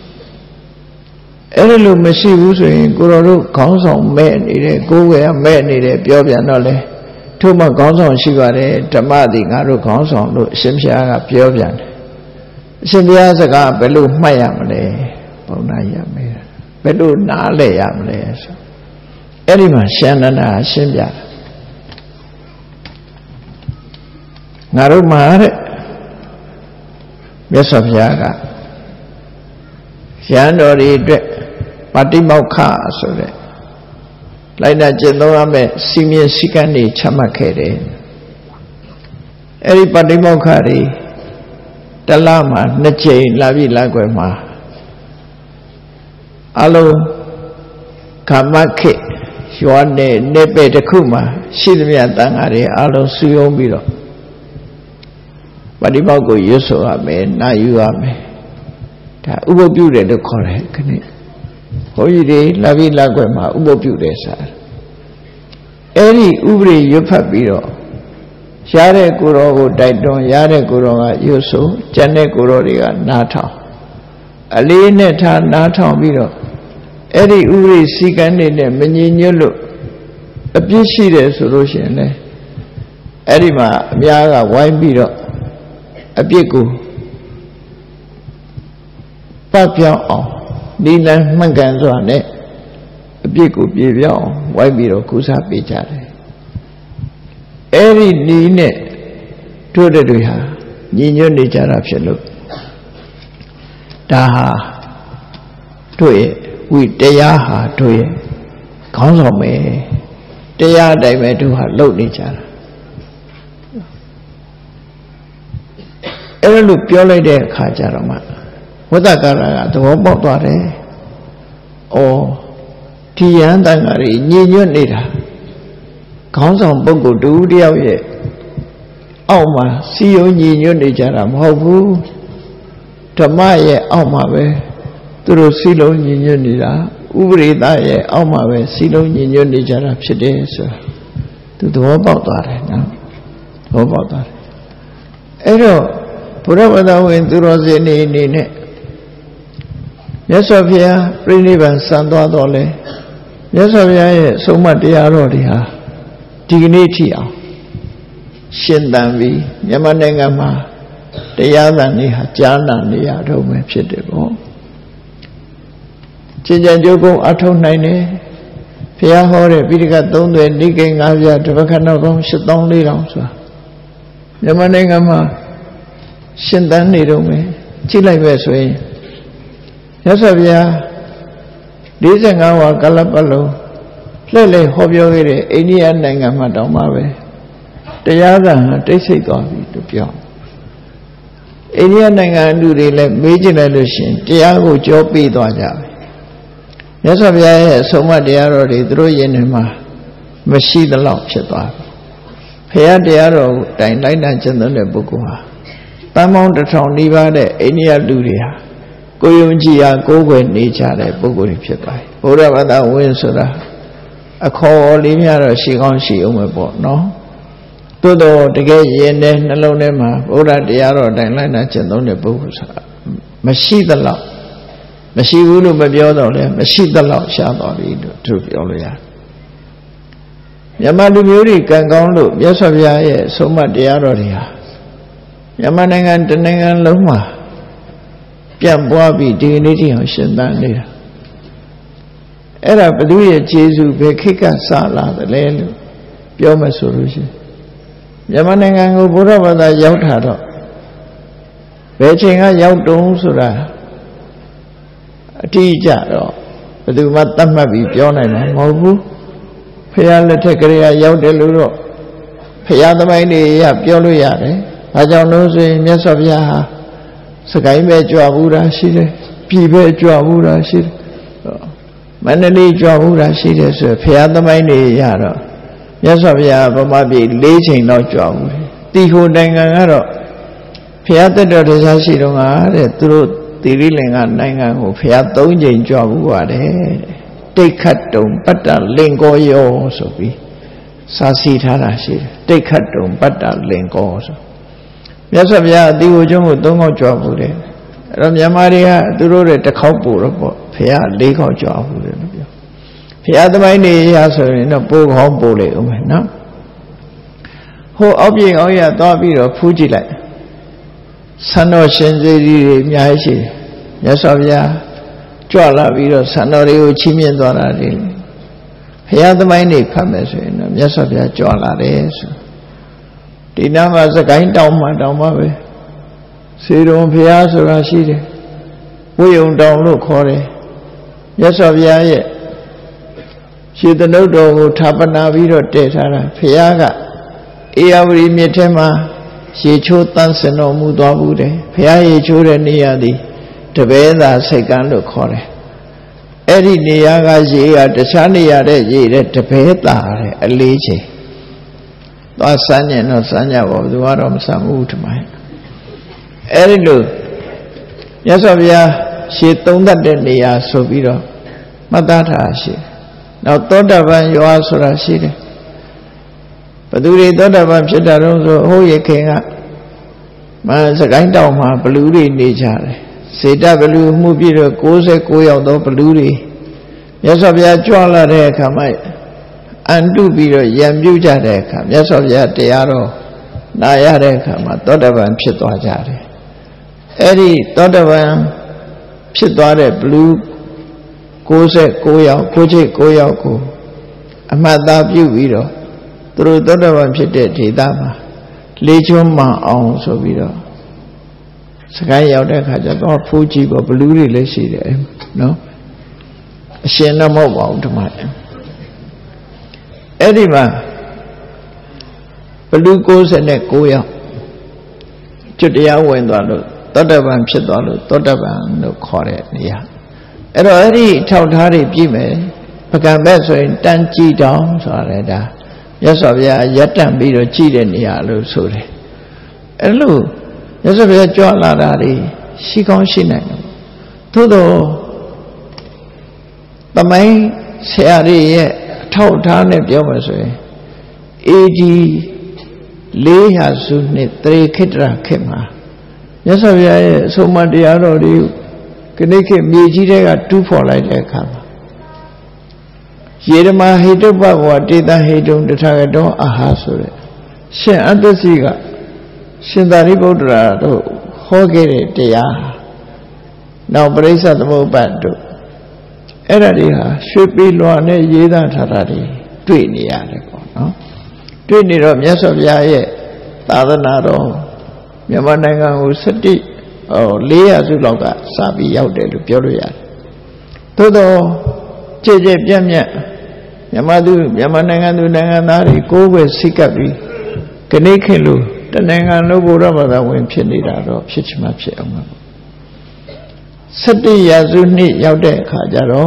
အဲ့လိုမရှိဘူးဆိုရင်ကိုတော်တို့ခေါင်းဆောင်မဲ့နေတယ်ကိုယ်ွယ်မဲ့နေတယ်ပြောပြန်တော့လေထို့မှခေါင်းဆောင်ရှိပါတယ်ဓမ္မသည်ငါတို့ခေါင်းဆောင်လို့အရှင်ဘုရားကပြောပြန်တယ်အရှင်ဘုရားစကားဘယ်လိုမှတ်ရမလဲပုံနာရမယ်ဘယ်လိုနားလဲရမလဲဆိုအဲ့ဒီမှာရှင်နန္ဒာရှင်းပြတယ်ငါတို့မှာတဲ့မြတ်စွာဘုရားကရဟန်းတော်တွေအတွက်ပါတိမောက္ခဆိုတဲ့လိုက်တာကျင့်သုံးရမယ့်စီမင်းစည်းကမ်းတွေချမှတ်ခဲ့တယ်အဲ့ဒီပါတိမောက္ခတွေတလမှာနှစ်ကြိမ်လာပြီလာွယ်မှာအလုံးကာမခေရွာနဲ့နေပဲတစ်ခုမှာရှိသမျှတန်ဃာတွေအလုံးစုယုံပြီးတော့ပါတိမောက္ခကိုရွတ်ဆိုရမယ်နာယူရမယ်ဒါဥပုပ်ပြုတယ်လို့ခေါ်တယ်ခဏဘုန်းကြီးတွေလာပြီလာွယ်မှာဥပုပ်ပြုတယ်ဆိုတာအဲ့ဒီဥပဒေရွတ်ဖတ်ပြီးတော့ရတဲ့ကိုယ်တော်ကိုတိုက်တွန်းရတဲ့ကိုယ်တော်ကရွတ်ဆိုကျန်တဲ့ကိုယ်တော်တွေကနားထောင်အလေးနဲ့ထားနားထောင်ပြီးတော့အဲ့ဒီဥပဒေစည်းကမ်းတွေနဲ့မငြိညွတ်လို့အပြစ်ရှိတယ်ဆိုလို့ရှိရင်လေအဲ့ဒီမှာအများကဝိုင်းပြီးတော့အပြစ်ကိုပတ်ပြောင်းအောင်ဒီလမ်းမှန်ကန်စွာနဲ့အပြစ်ကိုပြေပြောင်းဝိုင်းပြီးတော့ကုစားပေးကြတယ်အဲ့ဒီနီးနဲ့တို့တဲ့တွေဟာညီညွတ်နေကြတာဖြစ်လို့ဒါဟာတို့ရဲ့ဝိတရားဟာတို့ရဲ့ခေါင်းဆောင်ပဲတရားအတိုင်းပဲတို့ဟာလုပ်နေကြတာအဲ့လိုပြောလိုက်တဲ့အခါကျတော့မှဝိသကာရကသဘောပေါက်သွားတယ်။အော်ဒီယန္တန်ကကြီးညင်ညွတ်နေတာခေါင်းဆောင်ပုဂ္ဂိုလ်တူတယောက်ရဲ့အောက်မှာစီယုံညင်ညွတ်နေကြတာမဟုတ်ဘူးဓမ္မရဲ့အောက်မှာပဲသူတို့စီလုံးညင်ညွတ်နေတာဥပရိသရဲ့အောက်မှာပဲစီလုံးညင်ညွတ်နေကြတာဖြစ်တယ်ဆိုတာသူသဘောပေါက်သွားတယ်နော်သဘောပေါက်သွားတယ်အဲ့တော့ဘုရားဘာသာဝင်သူတော်စင်နေနေနဲ့မြတ်စွာဘုရားပြိဋိဘံစံသွားတော့လဲမြတ်စွာဘုရားရဲ့ဆုံးမတရားတော်တွေဟာဒီကနေ့ထိအောင်ရှင်သန်ပြီးမြန်မာနိုင်ငံမှာတရားသံတွေဟာကြားနာနေရတော့မှဖြစ်တယ်ပေါ့ကျင့်ကြံကြိုးကုန်းအထောက်နိုင်တယ်ဘုရားဟောတဲ့ပိဋကသုံးသွယ်နိကေငါးပြားတပတ်ခဏပေါင်းရှစ်သောင်းလေးတောင်ဆိုတာမြန်မာနိုင်ငံမှာရှင်သန်နေတော့မယ်ကြည့်လိုက်ပဲဆိုရင်မြတ်စွာဘုရား၄၅ဝါကာလပတ်လုံးလှည့်လည်ဟောပြောခဲ့တဲ့အိန္ဒိယနိုင်ငံမှာတောင်မှပဲတရားကတိတ်ဆိတ်သွားပြီလို့ပြောအိန္ဒိယနိုင်ငံလူတွေလည်းမေးကြည့်လိုက်လို့ရှိရင်တရားကိုကြောပေးသွားကြတယ်မြတ်စွာဘုရားရဲ့အဆုံးအမတရားတော်တွေသူတို့ယင်ထဲမှာမရှိသလောက်ဖြစ်သွားတယ်ဘုရားတရားတော်ကိုတိုင်လိုက်နိုင်ခြင်းတဲ့ပုဂ္ဂိုလ်ဟာတန်ပေါင်းတစ်ထောင်နီးပါးတဲ့အိန္ဒိယလူတွေဟာကိုယုံကြည်ရာကိုးကွယ်နေကြတဲ့ပုဂ္ဂိုလ်တွေဖြစ်သွားတယ်ဘုရားဘာသာဝင်ဆိုတာအခေါ်လေးများတော့ရှိကောင်းရှိအောင်ပဲပေါ့နော်သို့တော့တကယ်ရင်တဲ့နှလုံးထဲမှာဘုရားတရားတော်တိုင်လိုက်နိုင်ခြင်းတဲ့ပုဂ္ဂိုလ်ဆိုတာမရှိသလောက်မရှိဘူးလို့မပြောတော့လဲမရှိသလောက်ရှားသွားပြီလို့သူပြောလို့ရတယ်မြန်မာလူမျိုးတွေကံကောင်းလို့မြတ်စွာဘုရားရဲ့ဆုံးမတရားတော်တွေဟာမြန်မာနိုင်ငံတနိုင်ငံလုံးမှာပြန့်ပွားပြီးဒီကနေ့ထိအောင်ရှင်သန်နေတာအဲ့ဒါဘုသူရဲ့ကျေးဇူးပဲခိကစလာတယ်လေလို့ပြောမှဆိုလို့ရှိရင်မြန်မာနိုင်ငံကိုဘုရားဘာသာရောက်တာတော့ဘယ်ချိန်ကရောက်တုံးဆိုတာအတိအကျတော့ဘယ်သူမှသတ်မှတ်ပြီးပြောနိုင်မှာမဟုတ်ဘူးဖရာလက်ထက်ကလေးကရောက်တယ်လို့တော့ဖရာသမိုင်းတွေရပြောလို့ရတယ်။ဒါကြောင့်လို့ဆိုရင်မြတ်စွာဘုရားဟာစကိုင်းပဲကြွဘူးတာရှိတယ်။ပြည်ပဲကြွဘူးတာရှိတယ်။မန္တလေးကြွဘူးတာရှိတယ်ဆိုဖရာသမိုင်းတွေရတော့မြတ်စွာဘုရားဗမာပြည်၄ချိန်တော့ကြွဘူးတယ်။တီဟိုနိုင်ငံကတော့ဖရာတက်တော်တရားရှိတော့ကတဲ့သူတို့သီရိလင်္ကာနိုင်ငံကိုဖရာ၃ချိန်ကြွဘူးပါတယ်တဲ့တိတ်ခတ်တုံပတ္တလင်္ကောယောဆိုပြီးစာစီထားတာရှိတယ်တိတ်ခတ်တုံပတ္တလင်္ကောဆိုမြတ်စွာဘုရားအတိဝကျုံးကိုသုံးခေါက်ကြွဘူးတယ်အဲ့တော့မြန်မာတွေကသူတို့တွေတစ်ခေါက်ပို့တော့ပေါ့ဘုရား၄ခေါက်ကြွဘူးတယ်လို့ပြောဘုရားသမိုင်းတွေရဆိုရင်တော့ပို့ခေါင်းပို့လေဦးမယ်နော်ဟိုအောက်ပြေအောက်ရသွားပြီးတော့ဖူးကြည့်လိုက်ဆန္တော်ရှင်စေတီတွေအများကြီးရှိတယ်မြတ်စွာဘုရားကြွလာပြီးတော့ဆန္တော်တွေကိုချီးမြှင့်သွားတာတွေဘုရားသမိုင်းတွေဖတ်မယ်ဆိုရင်တော့မြတ်စွာဘုရားကြွလာတယ်ဆိုဒီနာမှာစကိုင်းတောင်မှာတောင်မှာပဲစေတုံဘုရားဆိုတာရှိတယ်ဝိယုံတောင်လို့ခေါ်တယ်မြတ်စွာဘုရားရဲ့ရှေးသနုတ်တော်ကိုဌာပနာပြီးတော့တည်ထားတာဘုရားကအေယဝရီမြစ်ထဲမှာရေချိုးတန်းစင်တော်မူသွားဘူးတယ်ဘုရားရေချိုးတဲ့နေရာသည်တပည့်သာစိတ်ကန်းလို့ခေါ်တယ်အဲ့ဒီနေရာကရေကတခြားနေရာတဲ့ရေတဲ့တပည့်သာတဲ့အလေးချိန်သွားစမ်းညင်တော့စမ်းကြပါဘူးသူကတော့မစမ်းဘူးထမိုင်းအဲ့ဒီလိုမြတ်စွာဘုရားရှေးသုံးတတ်တဲ့နေရာဆိုပြီးတော့မှတ်သားထားရှိတယ်နောက်သောတာပန်ရွာဆိုတာရှိတယ်ဘသူတွေသောတာပန်ဖြစ်တာတော့ဆိုဟိုးရခင်ကမစကိုင်းတောင်မှာဘလူးတွေနေကြတယ်စေတဘလူမှုပြည့်တော့၉၉ယောက်သောဘလူးတွေမြတ်စွာဘုရားကြွလာတဲ့အခါမှာအန်တုပြီးတော့ရံပြုတ်ကြတဲ့အခါမြတ်စွာဘုရားတရားတော်နာရတဲ့အခါမှာသောတာပန်ဖြစ်သွားကြတယ်အဲ့ဒီသောတာပန်ဖြစ်သွားတဲ့ဘလူး၉၉ယောက်ကိုချိတ်၉ယောက်ကိုအမှတ်သားပြုပြီးတော့သူတို့သောတာပန်ဖြစ်တဲ့ဒေသမှာလေးချွန်းမှအောင်ဆိုပြီးတော့စကိုင်းရောက်တဲ့အခါကျတော့ဖူးကြည့်ပေါ့ဘလူးတွေလည်းရှိတယ်နော်အရှင်တော့မဟုတ်ပါဘူးဓမ္မအဲ့ဒီမှာဘလူး၉၉ယောက်ကျွတ်တရားဝင်သွားလို့သောတာပန်ဖြစ်သွားလို့သောတာပန်လို့ခေါ်တဲ့နေရာအဲ့တော့အဲ့ဒီထောက်ထားတွေပြည့်မယ်ပကံဘက်ဆိုရင်တန်ကြည်တောင်ဆိုတာဒါမြတ်စွာဘုရားရက်တန့်ပြီးတော့ကြည်တဲ့နေရာလို့ဆိုတယ်အဲ့လိုမြတ်စွာဘုရားကြွလာတာတွေရှိကောင်းရှိနိုင်တယ်သို့တော့သမိုင်းဆရာတွေရဲ့အထောက်ထားနဲ့ပြောမှဆိုရင်အေဂျီလေးရာစုနှစ်တရေခိတ္တရာခေတ်မှာမြတ်စွာဘုရားရဲ့အဆုံးအမတရားတော်တွေခဏခေတ်မြေကြီးတွေကတူးဖော်လိုက်တဲ့အခါမှာယေရမဟိတုပ္ပဘောတေတဟိတုံတထာဂတောအာဟာဆိုတဲ့ရှင်အတ္တစီကရှင်သာရိပုတ္တရာတို့ဟောခဲ့တဲ့တရားနောက်ပရိစ္ဆသမုပ္ပါဒ်တို့အဲ့ဒါတွေဟာရွှေပြည်လွာနဲ့ရေးသားထားတာတွေတွေ့နေရတယ်ပေါ့နော်တွေ့နေတော့မြတ်စွာဘုရားရဲ့သာသနာတော်မြန်မာနိုင်ငံကိုစတိ哦，李亚就老个傻逼要得了，表了呀。多多这这边面，要么都要么那个都那个哪里过个西格里，跟你看路，但那个路不让把它问偏离了，咯，偏什么偏嘛？实际亚就你要得看着咯。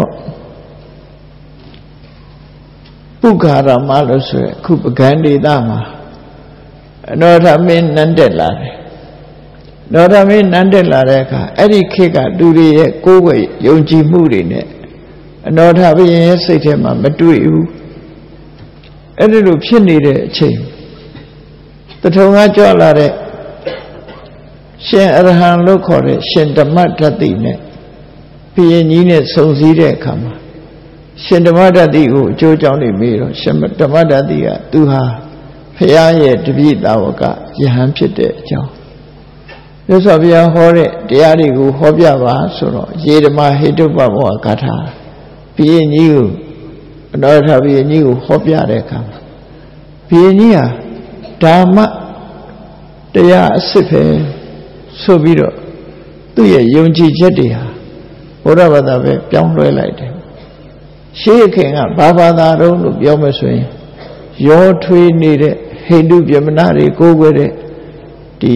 不卡拉马路是，库不干的大嘛，那他们难得来的，那他们难得来的卡，而且开个独立的高位有机木的呢，那他们也是天嘛没对有，而且路偏离的钱，这同样叫来的，现二行路考的，现他妈他的呢，毕业你呢熟悉的看嘛。现在嘛，这地方就讲你没了。现在这嘛这地方都哈，培养业这边大我个也很撇的讲。有时候比较好的，第二里个好比较吧，说了，也他妈黑头把我搞他，毕业你有，那他毕业你有好比较的看，毕业你啊，他嘛，这样是非，说比了，都也用几节的呀，我那把他们变回来的。ရှေးခင်ကဘာဘာသာတော်လို့ပြောမဆိုရင်ရောထွေးနေတဲ့ဟိန္ဒူပြမနာတွေကိုးကွယ်တဲ့ဒီ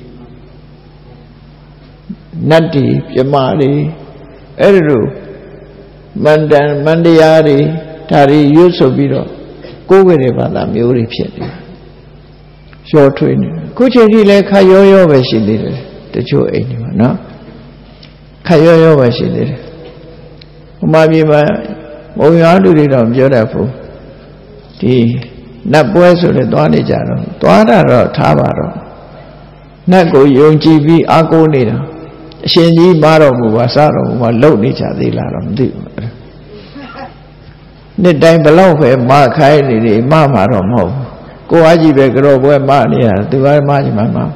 နတ်တွေပြမတွေအဲ့ဒီလိုမန္တန်မန္တရားတွေဒါတွေရွတ်ဆိုပြီးတော့ကိုးကွယ်တဲ့ဘာသာမျိုးတွေဖြစ်တယ်ရောထွေးနေခုချိန်ထိလည်းခါရောရောပဲရှိသေးတယ်တချို့အိမ်တွေမှာနော်ခါရောရောပဲရှိသေးတယ်ဟိုမှာပြည်မှာဘုံရားလူတွေတော့ပြောတတ်ဘူးဒီနတ်ပွဲဆိုတဲ့သွားနေကြတော့သွားတာတော့ထားပါတော့နတ်ကိုယုံကြည်ပြီးအားကိုးနေတာအရှင်ကြီးမတော်မူပါစတော်မူပါလှုပ်နေကြသေးလားတော့မသိဘူးနှစ်တိုင်းဘလောက်ပဲမခိုင်းနေတယ်မမှာတော့မဟုတ်ဘူးကိုအားကြီးပဲကြောပွဲမနေရသူကမကြီးမှမ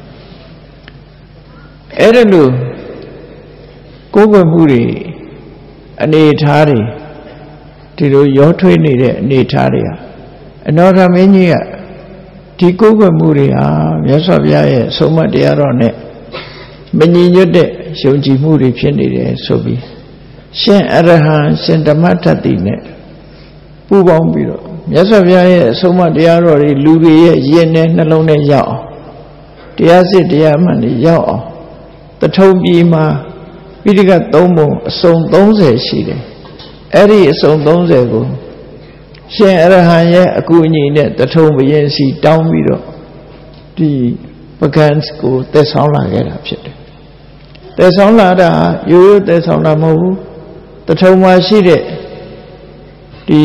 အဲ့ဒါလို့ကိုယ်ကွယ်မှုတွေအနေထားတွေဒီလိုရောထွေးနေတဲ့အနေထားတွေဟာအနောထမင်းကြီးကဒီကိုယ်ကွယ်မှုတွေဟာမြတ်စွာဘုရားရဲ့ဆုံးမတရားတော်နဲ့မညီညွတ်တဲ့ယုံကြည်မှုတွေဖြစ်နေတယ်ဆိုပြီးရှင်အရဟံရှင်ဓမ္မထတ္တိနဲ့ပူပေါင်းပြီးတော့မြတ်စွာဘုရားရဲ့ဆုံးမတရားတော်တွေလူတွေရဲ့ယဉ်နဲ့နှလုံးနဲ့ရောက်အောင်တရားစစ်တရားမှန်တွေရောက်အောင်တထုံပြည်မှာပိဋကတ်သုံးပုံအစုံသုံးဆယ်ရှိတယ်အဲ့ဒီအစုံသုံးဆယ်ကိုရှင်အရဟံရဲ့အကူအညီနဲ့တထုံဘုရင်စီတောင်းပြီးတော့ဒီပကံကိုတက်ဆောင်လာခဲ့တာဖြစ်တယ်တက်ဆောင်လာတာရိုးရိုးတက်ဆောင်တာမဟုတ်ဘူးတထုံမှာရှိတဲ့ဒီ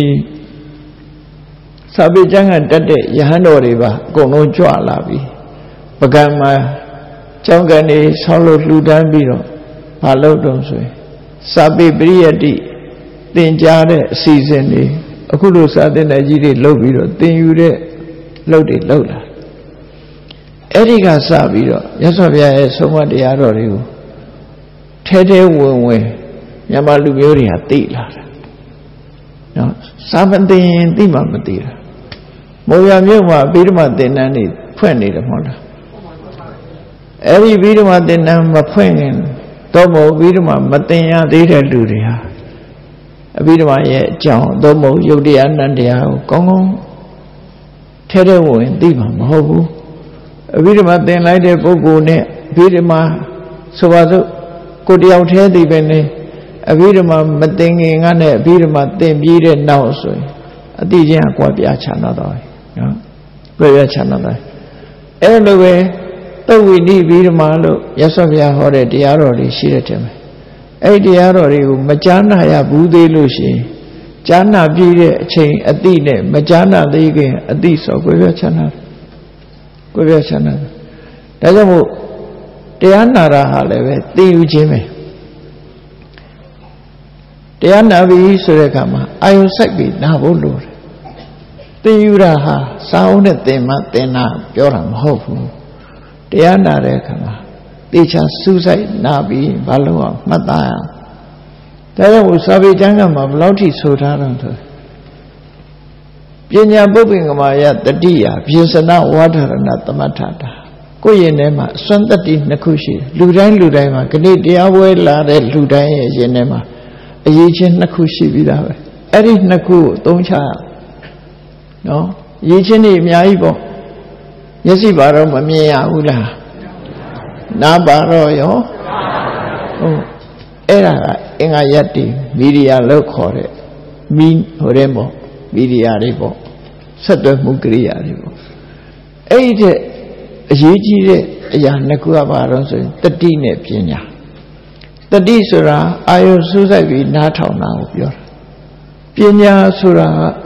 စာပေကျမ်းကတက်တဲ့ယဟန်တော်တွေပါအကုန်လုံးကြွလာပြီပကံမှာကျောင်းကန်တွေဆောက်လို့လှူဒန်းပြီးတော့မလုပ်တော့ဆိုရင်စာပေပရိယတ္တိသင်ကြားတဲ့အစီအစဉ်တွေအခုလိုစာသင်တဲ့ကြီးတွေလုပ်ပြီးတော့သင်ယူတဲ့လုပ်တွေလုပ်လာအဲ့ဒီကစပြီးတော့မြတ်စွာဘုရားရဲ့ဆုံးမတရားတော်တွေကိုထဲထဲဝင်ဝင်မြန်မာလူမျိုးတွေဟာသိလာတာနော်စာမသိရင်သိမှမသိတာမောရမြို့မှာဗိဓမာသင်္นานတွေဖွင့်နေတယ်မဟုတ်လားအဲ့ဒီဗိဓမာသင်္นานမဖွင့်ရင်တော့မဟုတ်ဗိဓမာမသင်ရသေးတဲ့လူတွေဟာအဘိဓမ္မာရဲ့အကြောင်းသို့မဟုတ်ယုတ်တရားနန္တရားကိုကောင်းကောင်းထဲထဲဝင်သိမှာမဟုတ်ဘူးအဘိဓမ္မာသင်လိုက်တဲ့ပုဂ္ဂိုလ်နဲ့အဘိဓမ္မာဆိုပါစို့ကိုတယောက်ထဲသိပဲနေအဘိဓမ္မာမသင်ခင်ကနဲ့အဘိဓမ္မာသင်ပြီးတဲ့နောက်ဆိုရင်အတိချင်းကွာပြားချနာတော့နော်ကွာပြားချနာတော့အဲ့လိုပဲသုတ်ဝိနိအဘိဓမ္မာလို့ရသော်ဘုရားဟောတဲ့တရားတော်တွေရှိတဲ့တည်းမှာအဲ့ဒီတရားတော်တွေကိုမကြားနာရဘူးသေးလို့ရှိရင်ကြားနာပြည့်တဲ့အချိန်အတိနဲ့မကြားနာသေးခင်အတိဆိုကိုယ်ပြချမ်းသာကိုယ်ပြချမ်းသာဒါကြောင့်မို့တရားနာတာဟာလည်းပဲသိယူခြင်းပဲတရားနာပြီဆိုတဲ့အခါမှာအာယုစိုက်ပြီးနာဖို့လိုတယ်သိယူတာဟာစာအုပ်နဲ့သင်မှသင်တာပြောတာမဟုတ်ဘူးတရားနာတဲ့အခါမှာတေချာစူးစိုက်နာပြီးဘာလို့အောင်မှတ်သားရအောင်ဒါကြောင့်ဟိုစာပေကျမ်းကမှာဘယ်လောက်ထိဆိုထားတော့ဆိုပညာပုပ္ပင်္ဂမာယတတိယပြေစနာဝါဒရဏသမထတာကိုယ့်ရင်ထဲမှာစွမ်းတတ္တိနှစ်ခုရှိတယ်လူတိုင်းလူတိုင်းမှာခဏတရားပွဲလာတဲ့လူတိုင်းရဲ့ရင်ထဲမှာအရေးချင်းနှစ်ခုရှိပြီးသားပဲအဲ့ဒီနှစ်ခုကိုသုံးချရနော်အရေးချင်းတွေအများကြီးပေါ့မျက်စိပါတော့မမြင်ရဘူးလားနားပါတော့ရောဟုတ်အဲ့ဒါကအင်္ဂါယတ္တိမီဒီယာလို့ခေါ်တဲ့မီဟိုတဲ့ပေါ့မီဒီယာတွေပေါ့ဆက်သွယ်မှုကိရိယာတွေပေါ့အဲ့ဒီတဲ့အရေးကြီးတဲ့အရာနှစ်ခုကဘာတော့ဆိုရင်တတိနဲ့ပညာတတိဆိုတာအာယုစူးစိုက်ပြီးနားထောင်တာကိုပြောတာပညာဆိုတာ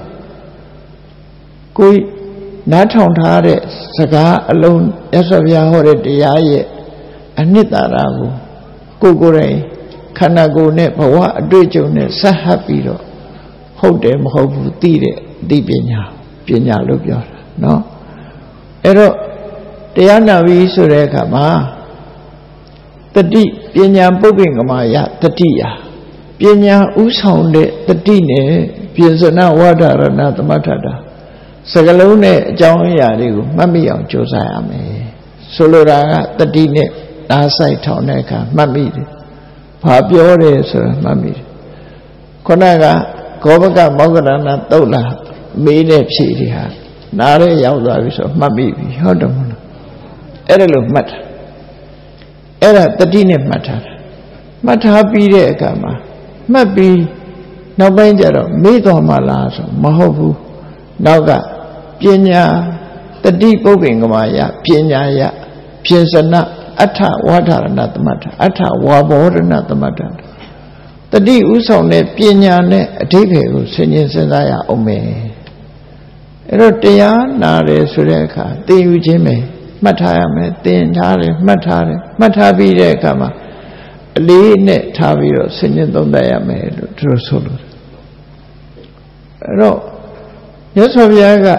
ကိုယ်နားထောင်ထားတဲ့စကားအလုံးရသော်ပြဟောတဲ့တရားရဲ့အနှစ်သာရကိုကိုယ်ကိုယ်တိုင်ခန္ဓာကိုယ်နဲ့ဘဝအတွေ့အကြုံနဲ့ဆက်ဟပ်ပြီးတော့ဟုတ်တယ်မဟုတ်ဘူးသိတဲ့အသိပညာပညာလို့ပြောတာနော်အဲ့တော့တရားနာပြီးဆိုတဲ့အခါမှာတတိပညာပုပ္ပင်ကမာယတတိယပညာဥဆောင်တဲ့တတိနဲ့ပြေစနဝါဒရဏသမထတာစကလုံးနဲ့အကြောင်းအရာတွေကိုမှတ်မိအောင်ကြိုးစားရမယ်ဆိုလိုတာကတတိနဲ့နားဆိုင်ထောင်တဲ့အခါမှတ်မိတယ်ဘာပြောတယ်ဆိုတာမှတ်မိတယ်ခုနကဂောဘကမောဂလနာတုတ်လာမေးတဲ့ဖြေတွေဟာနားရဲရောက်သွားပြီဆိုမှတ်မိပြီဟုတ်တယ်မဟုတ်လားအဲ့ဒါလို့မှတ်တာအဲ့ဒါတတိနဲ့မှတ်ထားတာမှတ်ထားပြီးတဲ့အခါမှာမှတ်ပြီးနောက်ပိုင်းကျတော့မေးတော်မှလားဆိုမဟုတ်ဘူးနောက်ကပညာတတိပုပ္ပင်ကမာယပညာယဖြင့်စနအဋ္ဌဝါဒရဏသမထအဋ္ဌဝါဘောရဏသမထတတိဥဆောင်တဲ့ပညာနဲ့အဓိပ္ပာယ်ကိုဆင်ခြင်စဉ်းစားရအောင်မယ်အဲ့တော့တရားနာတယ်ဆိုတဲ့အခါသင်ယူခြင်းပဲမှတ်ထားရမယ်သင်ထားတယ်မှတ်ထားတယ်မှတ်ထားပြီးတဲ့အခါမှာအလေးနဲ့ထားပြီးတော့ဆင်ခြင်သုံးသပ်ရမယ်လို့သူတို့ဆိုလို့အဲ့တော့မြတ်စွာဘုရားက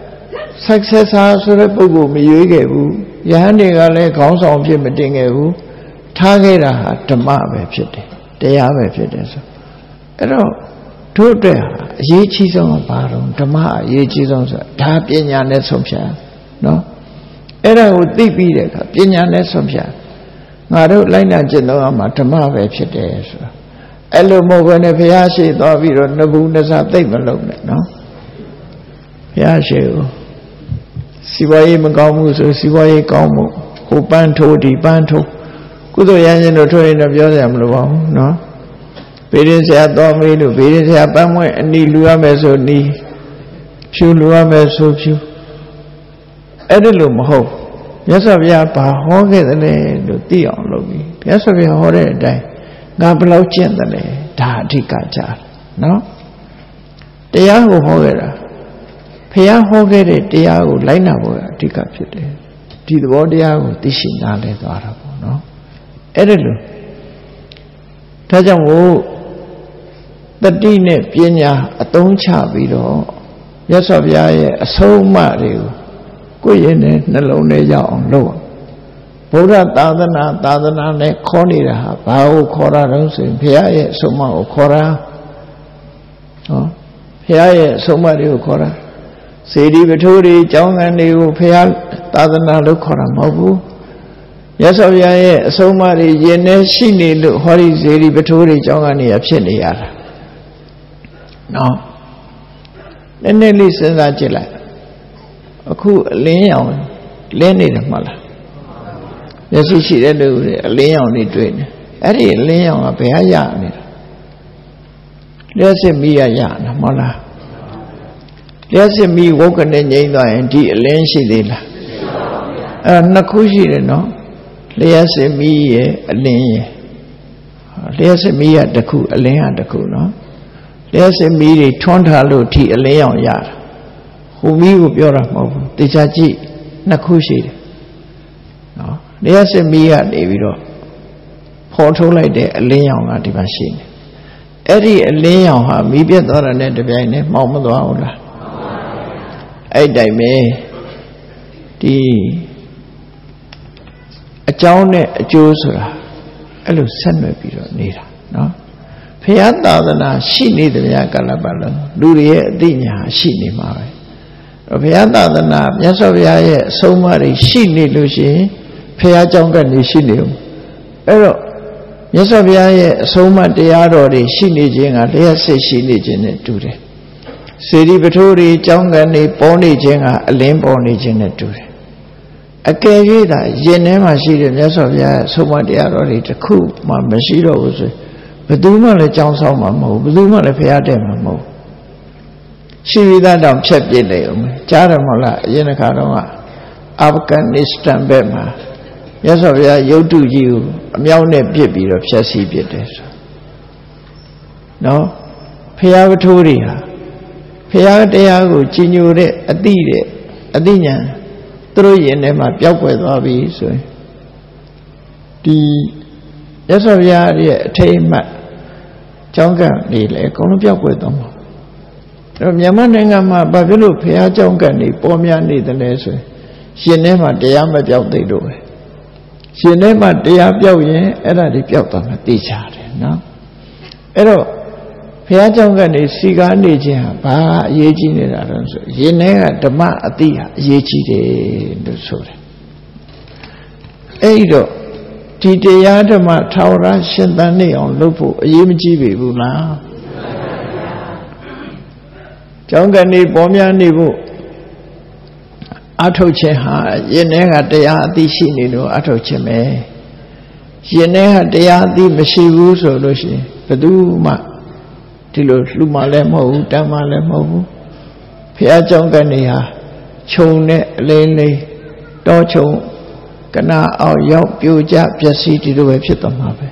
successor ဆိုတဲ့ပုဂ္ဂိုလ်မရွေးခဲ့ဘူးယဟန်တွေကလည်းခေါင်းဆောင်ဖြစ်မတင်ခဲ့ဘူးထားခဲ့တာဟာဓမ္မပဲဖြစ်တယ်တရားပဲဖြစ်တယ်ဆိုအဲ့တော့တို့အတွက်အရေးကြီးဆုံးကဘာတော့ဓမ္မအရေးကြီးဆုံးဆိုတာဒါပညာနဲ့ဆုံးဖြတ်နော်အဲ့ဒါကိုသိပြီးတဲ့အခါပညာနဲ့ဆုံးဖြတ်ငါတို့လိုက်နာကျင့်သုံးအောင်မှာဓမ္မပဲဖြစ်တယ်ဆိုတာအဲ့လိုမဟုတ်ဘဲနဲ့ဘုရားရှိသွားပြီးတော့နဘူးနစသိမ့်မလုံးနဲ့နော်ဘုရားရှိကိုစီပွားရေးမကောင်းဘူးဆိုစီပွားရေးကောင်းမှုဟိုပန်းထိုးဒီပန်းထိုးကုသိုလ်ရရင်တို့ထိုးရင်တော့ပြောစရာမလိုပါဘူးနော်ဘေးရင်ဆရာတော်မေးလို့ဘေးရင်ဆရာပန်းမွဲ့အနီလူရမယ်ဆိုနီဖြူလူရမယ်ဆိုဖြူအဲ့ဒါလို့မဟုတ်မြတ်စွာဘုရားဘာဟောခဲ့တယ်လဲလို့သိအောင်လုပ်ပြီးမြတ်စွာဘုရားဟောတဲ့အတိုင်းငါဘယ်လောက်ကျင့်တယ်လဲဒါအဓိကကြတယ်နော်တရားကိုဟောခဲ့တာဘုရားဟောခဲ့တဲ့တရားကိုလိုက်နာဖို့အဓိကဖြစ်တယ်ဒီသဘောတရားကိုသိရှိနားလည်သွားတာပေါ့နော်အဲ့ဒါလို့ဒါကြောင့်မို့တတိနဲ့ပညာအသုံးချပြီးတော့မြတ်စွာဘုရားရဲ့အဆုံးအမတွေကိုကိုယ့်ရဲ့နှလုံးထဲရောက်အောင်လုပ်အောင်ဗုဒ္ဓသာသနာသာသနာနဲ့ခေါ်နေတာဟာဘာကိုခေါ်တာလဲဆိုရင်ဘုရားရဲ့အဆုံးအမကိုခေါ်တာဟောဘုရားရဲ့အဆုံးအမတွေကိုခေါ်တာစေတီပထိုးတွေကျောင်းကန်တွေကိုဘုရားသာသနာလို့ခေါ်တာမဟုတ်ဘူးမြတ်စွာဘုရားရဲ့အဆုံးအမတွေယင်နေရှိနေလို့ဟောဒီစေတီပထိုးတွေကျောင်းကန်တွေဖြစ်နေရတာနော်နည်းနည်းလေးစဉ်းစားကြည့်လိုက်အခုအလင်းရောင်လင်းနေတယ်မဟုတ်လားမျက်စိရှိတဲ့လူတွေအလင်းရောင်တွေတွေ့နေအဲ့ဒီအလင်းရောင်ကဘယ်ဟာရနေတာလျှက်စစ်မီးရရတာမဟုတ်လားလျှက်စစ်မီးဝုတ်ကနေငြိမ်းသွားရင်ဒီအလင်းရှိသေးလားအဲ့နှစ်ခုရှိတယ်နော်လျှက်စစ်မီးရဲ့အလင်းရဲ့လျှက်စစ်မီးကတစ်ခုအလင်းကတစ်ခုနော်လျှက်စစ်မီးတွေထွန်းထားလို့ဒီအလင်းရောင်ရတာဟိုမီးကိုပြောတာမဟုတ်ဘူးတေချာကြည့်နှစ်ခုရှိတယ်နော်လျှက်စစ်မီးကနေပြီးတော့ဖော်ထုတ်လိုက်တဲ့အလင်းရောင်ကဒီမှာရှိနေအဲ့ဒီအလင်းရောင်ဟာမီးပြတ်သွားတာနဲ့တပြိုင်တည်းမှောင်မသွားဘူးလားအဲ့တိုင်းပဲဒီအကြောင်းနဲ့အကျိုးဆိုတာအဲ့လိုဆက်နွယ်ပြီးတော့နေတာနော်ဘုရားသာသနာရှိနေတဲ့များကာလပတ်လုံးလူတွေရဲ့အသိဉာဏ်ရှိနေမှာပဲဘုရားသာသနာမြတ်စွာဘုရားရဲ့အဆုံးအမတွေရှိနေလို့ရှိရင်ဘုရားကြောင့်ကနေရှိနေဦးအဲ့တော့မြတ်စွာဘုရားရဲ့အဆုံးအမတရားတော်တွေရှိနေခြင်းကလျှက်စစ်ရှိနေခြင်းနဲ့တူတယ်စေတီပထိုးတွေကြောင်းကနေပေါ်နေခြင်းကအလင်းပေါ်နေခြင်းနဲ့တူတယ်အကယ်၍သာယင်ထဲမှာရှိတဲ့မြတ်စွာဘုရားရဲ့အဆုံးအမတရားတော်တွေတစ်ခုမှမရှိတော့ဘူးဆိုဘယ်သူမှလည်းကြောင်းဆောင်မှာမဟုတ်ဘူးဘယ်သူမှလည်းဘုရားတဲ့မှာမဟုတ်ရှိပြီးသားတောင်ဖြတ်ပြစ်လိုက်အောင်ကြားတယ်မဟုတ်လားအရင်တစ်ခါတော့အာဖဂန်နစ္စတန်ဘက်မှာမြတ်စွာဘုရားရုပ်တုကြီးကိုအမြောက်နဲ့ပြစ်ပြီးတော့ဖြတ်စီးပြစ်တယ်ဆိုနော်ဘုရားဝတ္ထုတွေဟာဘုရားတရားကိုကြီးညိုတဲ့အတိတဲ့အတိညာသူတို့ရင်ထဲမှာပျောက်ကွယ်သွားပြီဆိုရင်ဒီမြတ်စွာဘုရားရဲ့အထိတ်အမှတ်ကျောင်းကနေလေအကုန်လုံးပျောက်ကွယ်သွားမှာအဲ့တော့မြန်မာနိုင်ငံမှာဘာဖြစ်လို့ဘုရားကျောင်းကနေပေါ်များနေတယ်လဲဆိုရင်ရှင်ထဲမှာတရားမပျောက်သေးလို့ပဲရှင်ထဲမှာတရားပျောက်ရင်အဲ့ဒါတွေပျောက်သွားမှာသိချတယ်နော်အဲ့တော့ဘုရားကျောင်းကနေစီကားနေခြင်းဟာဘာအရေးကြီးနေတာလဲဆိုရင်ထဲကဓမ္မအတိဟာအရေးကြီးတယ်လို့ဆိုတယ်အဲ့တော့ဒီတရားဓမ္မထာဝရရှင်သန်နေအောင်လုပ်ဖို့အရေးမကြီးပေဘူးလားကျောင်းကနေပေါ်များနေဖို့အထုတ်ခြင်းဟာယင်ထဲကတရားအသိရှိနေလို့အထုတ်ခြင်းပဲယင်ထဲကတရားအသိမရှိဘူးဆိုလို့ရှိရင်ဘယ်သူမှဒီလိုလှူမှလည်းမဟုတ်ဘူးတမ်းမှလည်းမဟုတ်ဘူးဘုရားကျောင်းကနေဟာခြုံနဲ့အလေးလေးတောခြုံကနာအောင်ရောက်ပြိုကျပျက်စီးဒီလိုပဲဖြစ်သွားမှာပဲ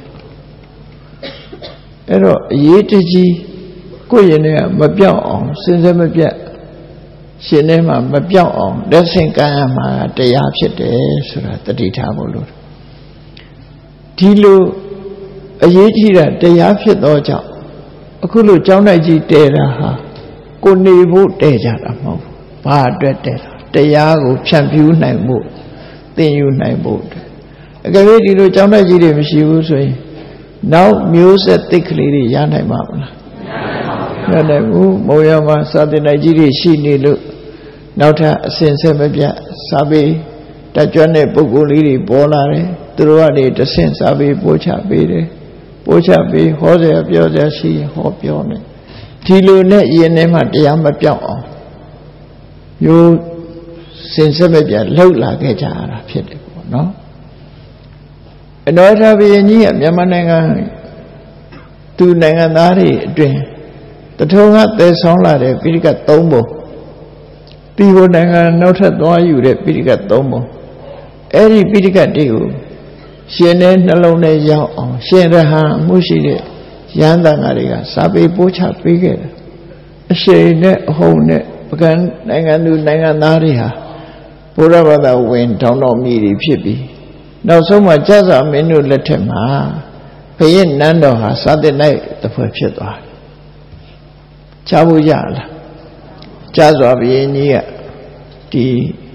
အဲ့တော့အရေးတကြီးကိုယ့်ရင်ထဲကမပြောက်အောင်စဉ်ဆက်မပြတ်ရှင်ထဲမှာမပြောက်အောင်လက်ဆင့်ကမ်းရမှာတရားဖြစ်တယ်ဆိုတာတတိထားဖို့လို့ဒီလိုအရေးကြီးတာတရားဖြစ်သောကြောင့်အခုလိုကျောင်းတိုက်ကြီးတည်တာဟာကိုနေဖို့တည်ကြတာမဟုတ်ဘူးဘာအတွက်တည်တာတရားကိုဖြန့်ဖြူးနိုင်ဖို့သင်ယူနိုင်ဖို့အကယ်၍ဒီလိုကျောင်းတိုက်ကြီးတွေမရှိဘူးဆိုရင်နောက်မျိုးဆက်သိက္ခာလေးတွေရနိုင်မှာမလားမရနိုင်ဘူးမုံရမှာစာသင်တိုက်ကြီးတွေရှိနေလို့နောက်ထပ်အစဉ်ဆက်မပြတ်စာပေတကြွတဲ့ပုဂ္ဂိုလ်လေးတွေပေါ်လာတယ်သူတို့ကနေတဆင့်စာပေပို့ချပေးတယ်ပို့ချပေးဟောစရာပြောစရာရှိရင်ဟောပြောမယ်ဒီလိုနဲ့ယင်ထဲမှာတရားမပြောက်အောင်ရိုးစင်ဆက်မပြတ်လှုပ်လာခဲ့ကြရတာဖြစ်တယ်ပေါ့နော်အနောထဘုရင်ကြီးကမြန်မာနိုင်ငံသူနိုင်ငံသားတွေအတွင်တထုံကသယ်ဆောင်လာတဲ့ပိဋကတ်၃ပုံပြည်ကိုနိုင်ငံနောက်ထပ်သွားယူတဲ့ပိဋကတ်၃ပုံအဲ့ဒီပိဋကတ်တွေကိုရှင်တဲ့နှလုံးထဲရောက်အောင်ရှင်ရဟန်းမှုရှိတဲ့ရဟန်းသံဃာတွေကစာပေပို့ချပေးခဲ့တယ်အရှိန်နဲ့အဟုန်နဲ့ပကံနိုင်ငံသူနိုင်ငံသားတွေဟာဘုရားဘာသာဝင်ထောင်းတော်မြည်တွေဖြစ်ပြီးနောက်ဆုံးမှာကျဆာမင်းတို့လက်ထက်မှာဘုရင်နန်းတော်ဟာစာသင်တိုက်တစ်ဖွဲ့ဖြစ်သွားတယ်ချဖို့ရလားကျစွာဘုရင်ကြီးကဒီ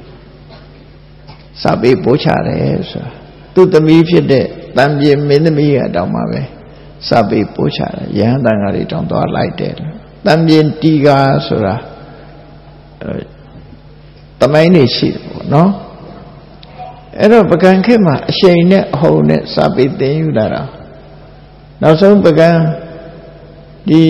စာပေပို့ချတယ်ဆိုတာသူ့သမီးဖြစ်တဲ့တန်ပြေမင်းသမီးကတောင်းပါပဲစာပေပို့ချတယ်ရဟန်းတန်ဃာတွေတောင်းသွားလိုက်တယ်တန်ပြေတီကာဆိုတာတမိုင်းနေရှိတယ်ပေါ့နော်အဲ့တော့ပကံခေတ်မှာအရှိန်နဲ့အဟုန်နဲ့စာပေသင်ယူလာတာနောက်ဆုံးပကံဒီ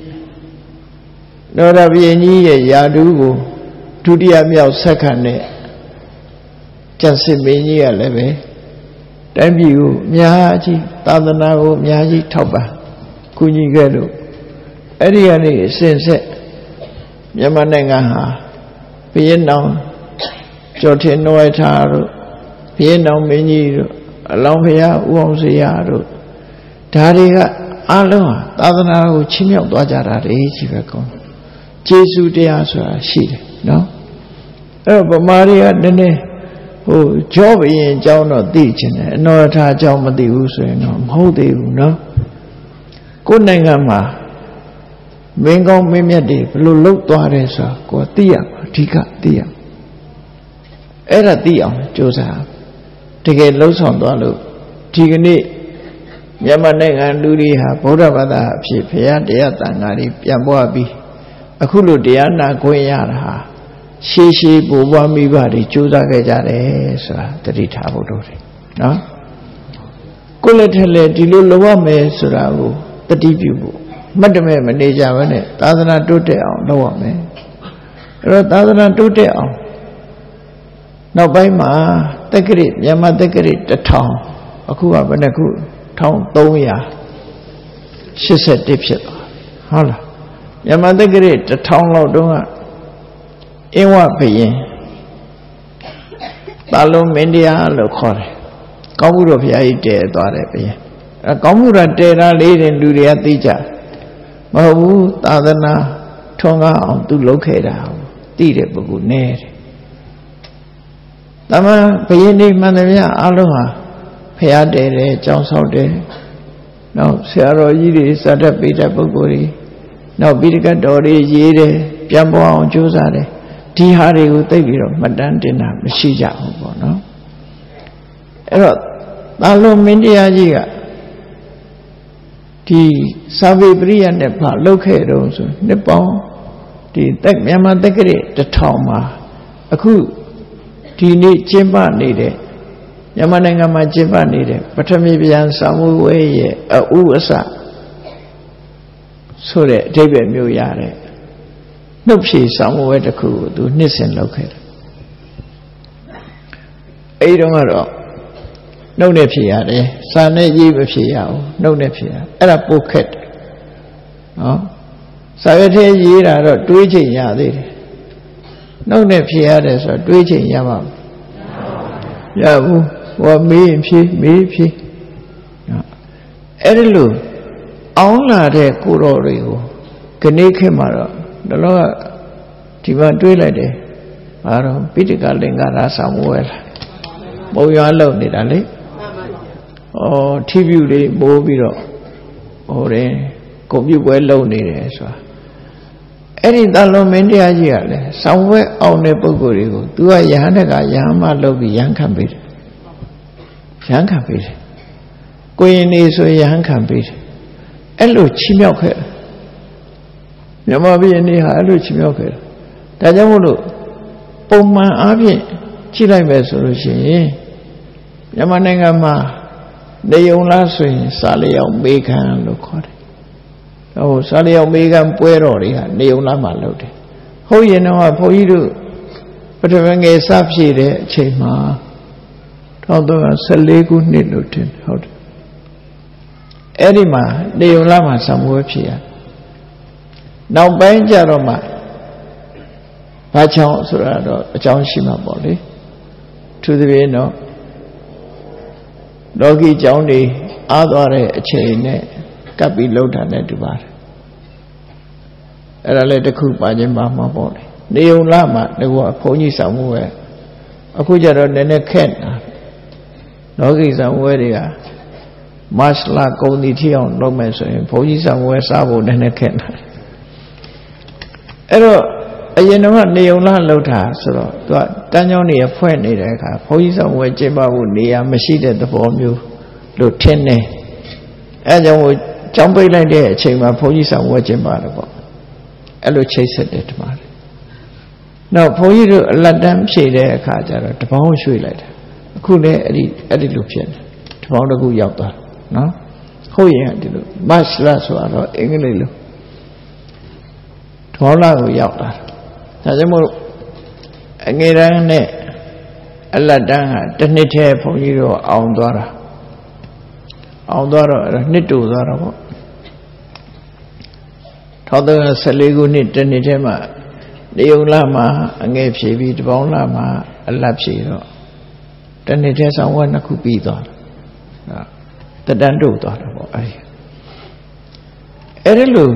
နောရဘုရင်ကြီးရဲ့ယာတုကိုဒုတိယမြောက်ဆက်ခံတဲ့ကျန်စစ်မင်းကြီးကလည်းပဲတိုင်းပြည်ကိုအများကြီးသာသနာကိုအများကြီးထောက်ပံ့ကူညီခဲ့လို့အဲ့ဒီကနေအစဉ်ဆက်မြန်မာနိုင်ငံဟာဘုရင်တော်ကျော်ထင်နွယ်ထားတို့ဘုရင်တော်မင်းကြီးတို့အလောင်းဖရာဦးအောင်စရာတို့ဒါတွေကအလုံးဟာသာသနာကိုချီးမြှောက်သွားကြတာတွေကြီးပဲကောင်းကျေးဇူးတရားဆိုတာရှိတယ်နော်အဲ့တော့ဗမာတွေကနည်းနည်းဟိုကြောဘရင်အကြောင်းတော့သိချင်တယ်အနောရထာအကြောင်းမသိဘူးဆိုရင်တော့မဟုတ်သေးဘူးနော်ကိုယ်နိုင်ငံမှာမင်းကောင်းမင်းမြတ်တွေဘယ်လိုလုပ်သွားတယ်ဆိုတာကိုသိရမှာအဓိကသိရအဲ့ဒါသိအောင်ကြိုးစားတကယ်လှုပ်ဆောင်သွားလို့ဒီကနေ့မြန်မာနိုင်ငံလူတွေဟာဗုဒ္ဓဘာသာအဖြစ်ဘုရားတရားတန်ခါတွေပြန်ပွားပြီးအခုလိုတရားနာခွင့်ရတာဟာရှည်ရှည်ပူပွားမိဘတွေကြိုးစားခဲ့ကြတယ်ဆိုတာတတိထားဖို့တို့တယ်နော်ကိုယ်လက်ထက်လက်ဒီလိုလုပ်ရမယ်ဆိုတာကိုတတိပြုဖို့မှတ်တမဲ့မနေကြဘဲနဲ့သာသနာတိုးတက်အောင်လုပ်ရမယ်အဲ့တော့သာသနာတိုးတက်အောင်နောက်ပိုင်းမှာတက္ကရာမြန်မာတက္ကရာတစ်ထောင်အခုကဘယ်နှခုတစ်ထောင်သုံးရာရှစ်ဆယ့်တစ်ဖြစ်သွားဟုတ်လားမြန်မာတက္ကရာတစ်ထောင်လောက်တုန်းကအင်းဝဘုရင်သာလုံးမင်းတရားလို့ခေါ်တယ်ကောင်းမှုတော်ဘုရားကြီးတည်သွားတယ်ဘုရင်အဲကောင်းမှုတော်တည်တာလေးတွေလူတွေကသိကြမဟုတ်ဘူးသာသနာထွန်းကားအောင်သူလုပ်ခဲ့တာသိတဲ့ပုဂ္ဂိုလ်နည်းတယ်တမန်ဘုရင်နေမှန်တယ်ဗျအလုံးဟာဘုရားတည်တယ်ကြောင်းဆောက်တယ်နောက်ဆရာတော်ကြီးတွေစတတ်ပိတဲ့ပုဂ္ဂိုလ်တွေနောက်ပိဋကတ်တော်တွေရေးတယ်ပြန်ပေါ်အောင်ကြိုးစားတယ်ဒီဟာတွေကိုသိပြီးတော့မှတ်တမ်းတင်တာမရှိကြဘူးပေါ့နော်အဲ့တော့သာလွန်မင်းတရားကြီးကဒီစာပေပရိယတ်နဲ့ဘာလုပ်ခဲ့တော့ဆိုနှစ်ပေါင်းဒီတက်မြန်မာတက္ကရာတစ်ထောင်မှာအခုဒီနေ့ကျင်းပနေတဲ့မြန်မာနိုင်ငံမှာကျင်းပနေတဲ့ပထမပြန်စာမှုဝဲရဲ့အဥအစဆိုတဲ့အဓိပ္ပာယ်မျိုးရတယ်နှုတ်ဖြေစာမှုဝဲတစ်ခုကိုသူနှစ်စဉ်လုပ်ခဲ့တယ်အဲဒီတော့ကတော့နှုတ်နဲ့ဖြေရတယ်စာနဲ့ရေးမဖြေရဘူးနှုတ်နဲ့ဖြေရအဲ့ဒါပိုခက်တယ်နော်စာရွက်ထဲရေးတာတော့တွေးချိန်ရသေးတယ်နှုတ်နဲ့ဖြေရတယ်ဆိုတော့တွေးချိန်ရမှာမရဘူးဟောမေးရင်ဖြေမေးဖြေအဲ့ဒီလိုအောင်းလာတဲ့ကိုတော်တွေကိုခဏခေတ်မှာတော့ဒါတော့ဒီမှာတွေးလိုက်တယ်ဘာတော့ပိဋကလင်္ကာရဆောင်ဝဲလာပုံရွာလုံနေတာလေဩထီးပြူလေးမိုးပြီးတော့ဟိုတယ်ကွန်ပျူပွဲလုံနေတယ်ဆိုတာအဲ့ဒီသာလွန်မင်းတရားကြီးကလည်းဆောင်ဝဲအောင်တဲ့ပုဂ္ဂိုလ်တွေကို तू ကယဟန်တကယဟန်မလုပ်ပြီးယဟန်ခံပေးတယ်ယဟန်ခံပေးတယ်ကိုရင်နေဆိုယဟန်ခံပေးတယ်အဲ့လိုချီးမြှောက်ခဲ့မြန်မာပြည်နေဟာအဲ့လိုချီးမြှောက်ခဲ့ဒါကြောင့်မို့လို့ပုံမှန်အားဖြင့်ကြည့်လိုက်မယ်ဆိုလို့ရှိရင်မြန်မာနိုင်ငံမှာနေုံလားဆိုရင်စာလျောက်မေခံလို့ခေါ်တယ်ဟိုစာလျောက်မေခံပွဲတော်တွေဟာနေုံလားမှာလုပ်တယ်ဟုတ်ရင်တော့ဘုန်းကြီးတို့ပထမငယ်စဖြည့်တဲ့အချိန်မှာတစ်ထောင်သုံးရာဆယ်လေးခုနှစ်လို့ထင်ဟုတ်တယ်အဲ့ဒီမှာနေုံလားမှာစာမွေးဖြည့်ရနောက်ပိုင်းကျတော့မှဘာကြောင့်ဆိုတာတော့အကြောင်းရှိမှာပေါ့လေသူသဖြင့်တော့လောကီကြောင်းတွေအားသွားတဲ့အချိန်နဲ့ကပ်ပြီးလှုပ်တာနဲ့တူပါတယ်အဲ့ဒါလည်းတစ်ခုပါခြင်းပါမှာပေါ့လေနေုံလားမှာဒီကောဘုန်းကြီးဆောင်မှုပဲအခုကျတော့နည်းနည်းခက်တာလောကီဆောင်ဝဲတွေကမတ်လကုန်သည်ထီအောင်လုပ်မယ်ဆိုရင်ဘုန်းကြီးဆောင်ဝဲစားဖို့နည်းနည်းခက်တာအဲ့တော့အရင်တော့နေုံလားလှုပ်တာဆိုတော့သူကတန်းချောင်းတွေဖွဲ့နေတဲ့အခါဘုန်းကြီးဆောင်ဝဲကျင်းပဖို့နေရာမရှိတဲ့သဘောမျိုးလို့ထင်တယ်အဲကြောင့်ကျောင်းပိတ်လိုက်တဲ့အချိန်မှာဘုန်းကြီးဆောင်ဝဲကျင်းပါတယ်ပေါ့အဲ့လိုချိတ်ဆက်တယ်ဒီမှာနောက်ဘုန်းကြီးတို့အလတ်တန်းဖြည့်တဲ့အခါကျတော့တပေါင်းရွှေ့လိုက်တာအခုလည်းအဲ့ဒီအဲ့ဒီလိုဖြစ်တယ်တပေါင်းတစ်ခုရောက်သွားနော်ဟုတ်ရင်ဒီလိုမတ်လဆိုတော့အင်္ဂလိပ်လိုတပေါင်းလာကိုရောက်လာဒါကြောင့်မို့အငယ်တန်းနဲ့အလတ်တန်းကတစ်နှစ်တည်းဘုန်းကြီးတို့အောင်သွားတာအောင်သွားတော့နှစ်တူသွားတော့ပေါ့ထောင်သုံးရာဆယ်လေးခုနှစ်တစ်နှစ်တည်းမှာနေုံလားမှာအငယ်ဖြည့်ပြီးတပေါင်းလားမှာအလတ်ဖြည့်တော့တစ်နှစ်တည်းဆောင်ဝဲနှစ်ခုပြီးသွားတာတတန်းတို့သွားတာပေါ့အဲဒီအဲ့ဒီလို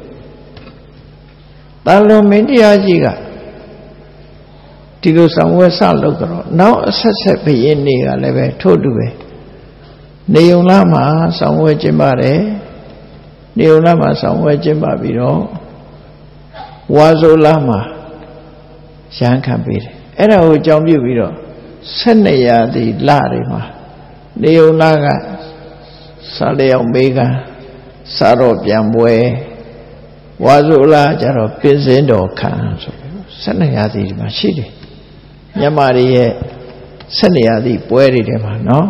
သာလွန်မင်းတရားကြီးကဒီလိုဆောင်ဝဲစလုပ်တော့နောက်အဆက်ဆက်ဘုရင်တွေကလည်းပဲထို့တူပဲနေုံလားမှာဆောင်ဝဲကျင်းပါတယ်နေုံလားမှာဆောင်ဝဲကျင်းပပြီးတော့ဝါဆိုလားမှာရဟန်းခံပေးတယ်အဲ့ဒါကိုအကြောင်းပြုပြီးတော့ဆက်နှစ်ရာသီလတွေမှာနေုံလားကစာလျောက်မေကစာတော့ပြန်ပွဲဝါဆိုလားကျတော့ပြင်းစင်းတော်ခံဆိုဆက်နေရသည်ဒီမှာရှိတယ်မြန်မာတွေရဲ့ဆက်နေရသည်ပွဲတွေထဲမှာနော်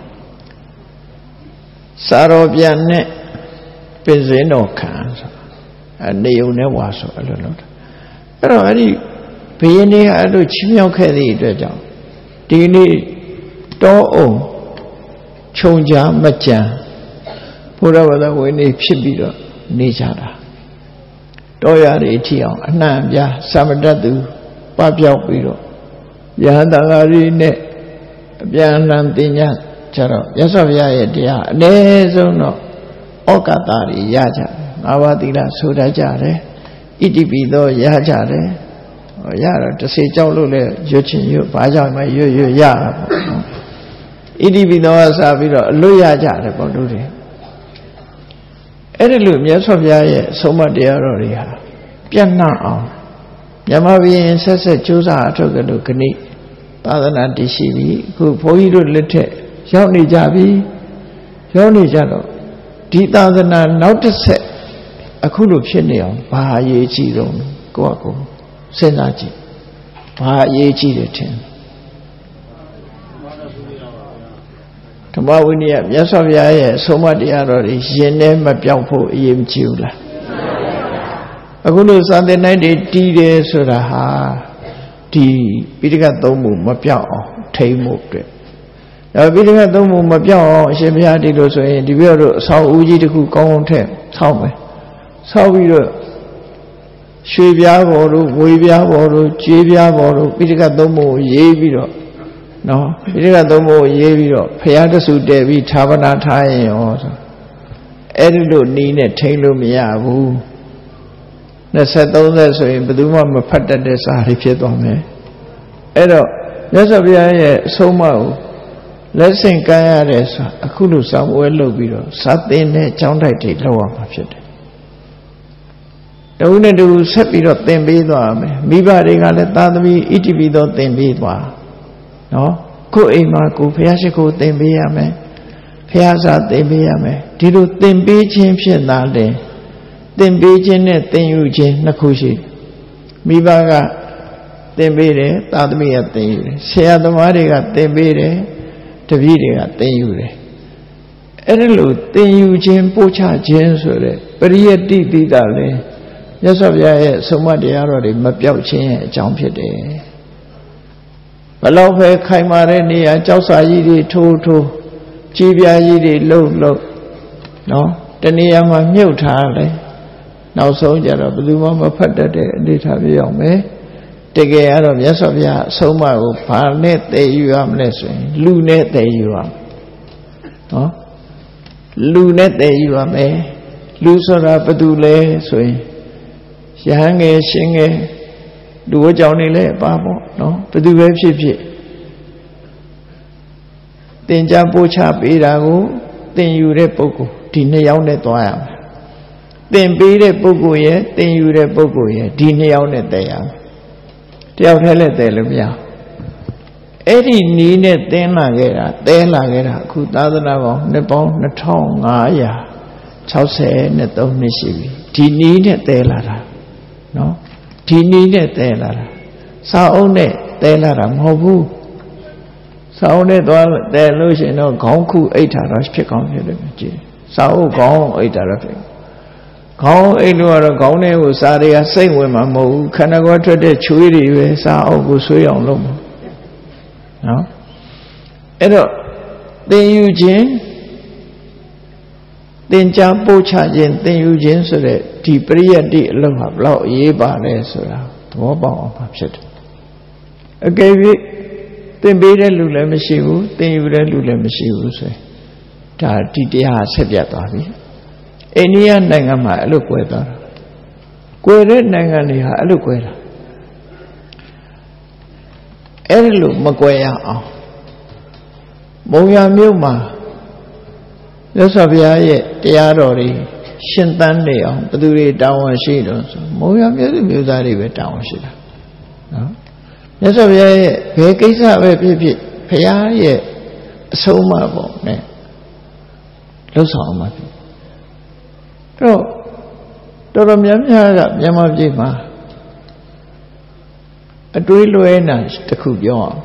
စာတော်ပြန်နဲ့ပင်စင်းတော်ခံဆိုအနေုံနဲ့ဝါဆိုအဲ့လိုလုပ်တာအဲ့တော့အဲ့ဒီဘုရင်တွေကအဲ့လိုချီးမြှောက်ခဲ့သည့်အတွက်ကြောင့်ဒီနေ့တောအုံခြုံကြားမကြံဘုရားဘာသာဝင်နေဖြစ်ပြီးတော့နေကြတာတောရတွေထီအောင်အနှံ့ပြားစာမတတ်သူပပျောက်ပြီးတော့ယဟန်တန်ဃာတွေနဲ့အပြန်အလှန်သင်ညာကြတော့မြတ်စွာဘုရားရဲ့တရားအနည်းဆုံးတော့ဩကာသတွေရကြတယ်ငါးပါးသီလဆိုတတ်ကြတယ်ဣတိပိသောရကြတယ်ဟောရတော့တစ်စေကြောက်လို့လဲရွတ်ချင်ရွတ်ဘာကြောင့်မှရွတ်ရွတ်ရတာပေါ့နော်ဣတိပိသောကစပြီးတော့အလွတ်ရကြတယ်ပေါ့လူတွေအဲ့ဒီလိုမြတ်စွာဘုရားရဲ့ဆုံးမတရားတော်တွေဟာပြန့်နှံ့အောင်မြတ်မဘုရင်ဆက်ဆက်ကြိုးစားအထောက်ကြလို့ခဏိသာသနာတည်ရှိပြီအခုဘုန်းကြီးတို့လက်ထက်ရောက်နေကြပြီရောက်နေကြတော့ဒီသာသနာနောက်တစ်ဆက်အခုလိုဖြစ်နေအောင်ဘာအရေးကြီးတော့ကိုယ့်အကိုစဉ်းစားကြည့်ဘာအရေးကြီးတယ်ထင်ဓမ္မဝိနည်းမြတ်စွာဘုရားရဲ့ဆုံးမတရားတော်တွေရင်ထဲမပြောင်းဖို့အရေးမကြီးဘူးလားအခုလိုစာသင်တိုင်းတွေတီးတယ်ဆိုတာဟာဒီပိဋကသုံးမှုမပြောင်းအောင်ထိမ့်ဖို့အတွက်အဲပိဋကသုံးမှုမပြောင်းအောင်အရှင်ဘုရားဒီလိုဆိုရင်ဒီပြောတို့အဆောင်ဦးကြီးတစ်ခုကောင်းကောင်းထည့်ဆောက်မယ်ဆောက်ပြီးတော့ရွှေပြားပေါ်တို့ငွေပြားပေါ်တို့ကြေးပြားပေါ်တို့ပိဋကသုံးမှုကိုရေးပြီးတော့နော်ပိဋကသုံးမှုကိုရေးပြီးတော့ဘုရားတဆူတည်ပြီးဌာပနာထားရင်ရောဆိုအဲ့ဒီလိုနီးနဲ့ထိန်းလို့မရဘူးနှစ်ဆက်သုံးဆက်ဆိုရင်ဘယ်သူမှမဖတ်တတ်တဲ့စာတွေဖြစ်သွားမယ်အဲ့တော့မြတ်စွာဘုရားရဲ့အဆုံးအမကိုလက်ဆင့်ကမ်းရတဲ့ဆိုအခုလိုစာပွဲလုပ်ပြီးတော့စာသင်တဲ့ကျောင်းတိုက်တွေလောက်ရမှာဖြစ်တယ်တဦးနဲ့တဦးဆက်ပြီးတော့သင်ပေးသွားမယ်မိဘတွေကလည်းသာသမီဣတိပိသောသင်ပေးသွားနော်ကိုယ်အိမ်မှာကိုယ်ဘုရားရှိခိုးသင်ပေးရမယ်ဘုရားစာသင်ပေးရမယ်ဒီလိုသင်ပေးခြင်းဖြစ်တာလေသင်ပေးခြင်းနဲ့သင်ယူခြင်းနှစ်ခုရှိမိဘကသင်ပေးတယ်သာသမီကသင်ယူတယ်ဆရာသမားတွေကသင်ပေးတယ်တပည့်တွေကသင်ယူတယ်အဲ့ဒီလိုသင်ယူခြင်းပို့ချခြင်းဆိုတဲ့ပရိယတ္တိတိတာလေမြတ်စွာဘုရားရဲ့ဆုံးမတရားတော်တွေမပြောက်ခြင်းရဲ့အကြောင်းဖြစ်တယ်ဘလောက်ပဲခိုင်မာတဲ့နေရာကြောက်စာကြီးတွေထိုးထိုးကြီးပြားကြီးတွေလှုပ်လှုပ်နော်တဏှာမှာမြုပ်ထားတယ်နောက်ဆုံးကြတော့ဘယ်သူမှမဖတ်တတ်တဲ့အနေထားပြအောင်မယ်တကယ်ကတော့မြတ်စွာဘုရားအဆုံးအမကိုဘာနဲ့တည်ယူရမလဲဆိုရင်လူနဲ့တည်ယူရမယ်နော်လူနဲ့တည်ယူရမယ်လူဆိုတာဘာတူလဲဆိုရင်ရဟန်းငယ်ရှင်ငယ်လူဝကြောင့်နေလဲပါပေါ့နော်ဘာတူပဲဖြစ်ဖြစ်သင်ကြားပို့ချပေးတာကိုသင်ယူတဲ့ပုဂ္ဂိုလ်ဒီနှစ်ယောက်နဲ့သွားရမယ်သင်ပေးတဲ့ပုဂ္ဂိုလ်ရဲ့သင်ယူတဲ့ပုဂ္ဂိုလ်ရဲ့ဒီနှစ်ယောက်နဲ့တည်ရမယ်တယောက်တည်းလည်းတည်လို့မရအဲ့ဒီနီးနဲ့သင်လာခဲ့တာတဲလာခဲ့တာအခုသာသနာပေါင်းနှစ်ပေါင်းနှစ်ထောင်ငါးရာခြောက်ဆယ်နဲ့သုံးနှစ်ရှိပြီဒီနီးနဲ့တဲလာတာနော်ဒီနီးနဲ့တဲလာတာစာအုပ်နဲ့တဲလာတာမဟုတ်ဘူးစာအုပ်နဲ့သွားတဲလို့ရှိရင်တော့ခေါင်းခုအိတ်ထားတော့ဖြစ်ကောင်းဖြစ်တယ်ကြည့်စာအုပ်ခေါင်းအိတ်ထားတော့ဖြစ်ခေါင်းအိတ်လို့ကတော့ခေါင်းထဲကိုစာတွေကစိတ်ဝင်မှာမဟုတ်ဘူးခန္ဓာကိုယ်ထွက်တဲ့ချွေးတွေပဲစာအုပ်ကိုဆွေးအောင်လုပ်မှာနော်အဲ့တော့သင်ယူခြင်းသင်ကြားပို့ချခြင်းသင်ယူခြင်းဆိုတဲ့ဒီပရိယတ္တိအလုံးဟာဘလောက်အရေးပါလဲဆိုတာသဘောပေါက်အောင်ဖြစ်တယ်အကယ်၍သင်ပေးတဲ့လူလည်းမရှိဘူးသင်ယူတဲ့လူလည်းမရှိဘူးဆိုရင်ဒါဒီတရားဆက်ပြတ်သွားပြီအိန္ဒိယနိုင်ငံမှာအဲ့လိုကွဲသွားတာကွဲတဲ့နိုင်ငံတွေဟာအဲ့လိုကွဲတာအဲ့လိုမကွဲရအောင်မုံရမြို့မှာမြတ်စွာဘုရားရဲ့တရားတော်တွေရှင်သန်နေအောင်ဘယ်သူတွေတာဝန်ရှိတော့ဆိုမုံရမြို့သူမြို့သားတွေပဲတာဝန်ရှိတာနော်မြတ်စွာဘုရားရဲ့ဘယ်ကိစ္စပဲဖြစ်ဖြစ်ဘုရားရဲ့အဆုံးအမပေါ့နဲ့လှုပ်ဆောင်မှာဖြစ်တော့တော်တော်များများကမြန်မာပြည်မှာအတွေးလွဲနာတစ်ခုပြောအောင်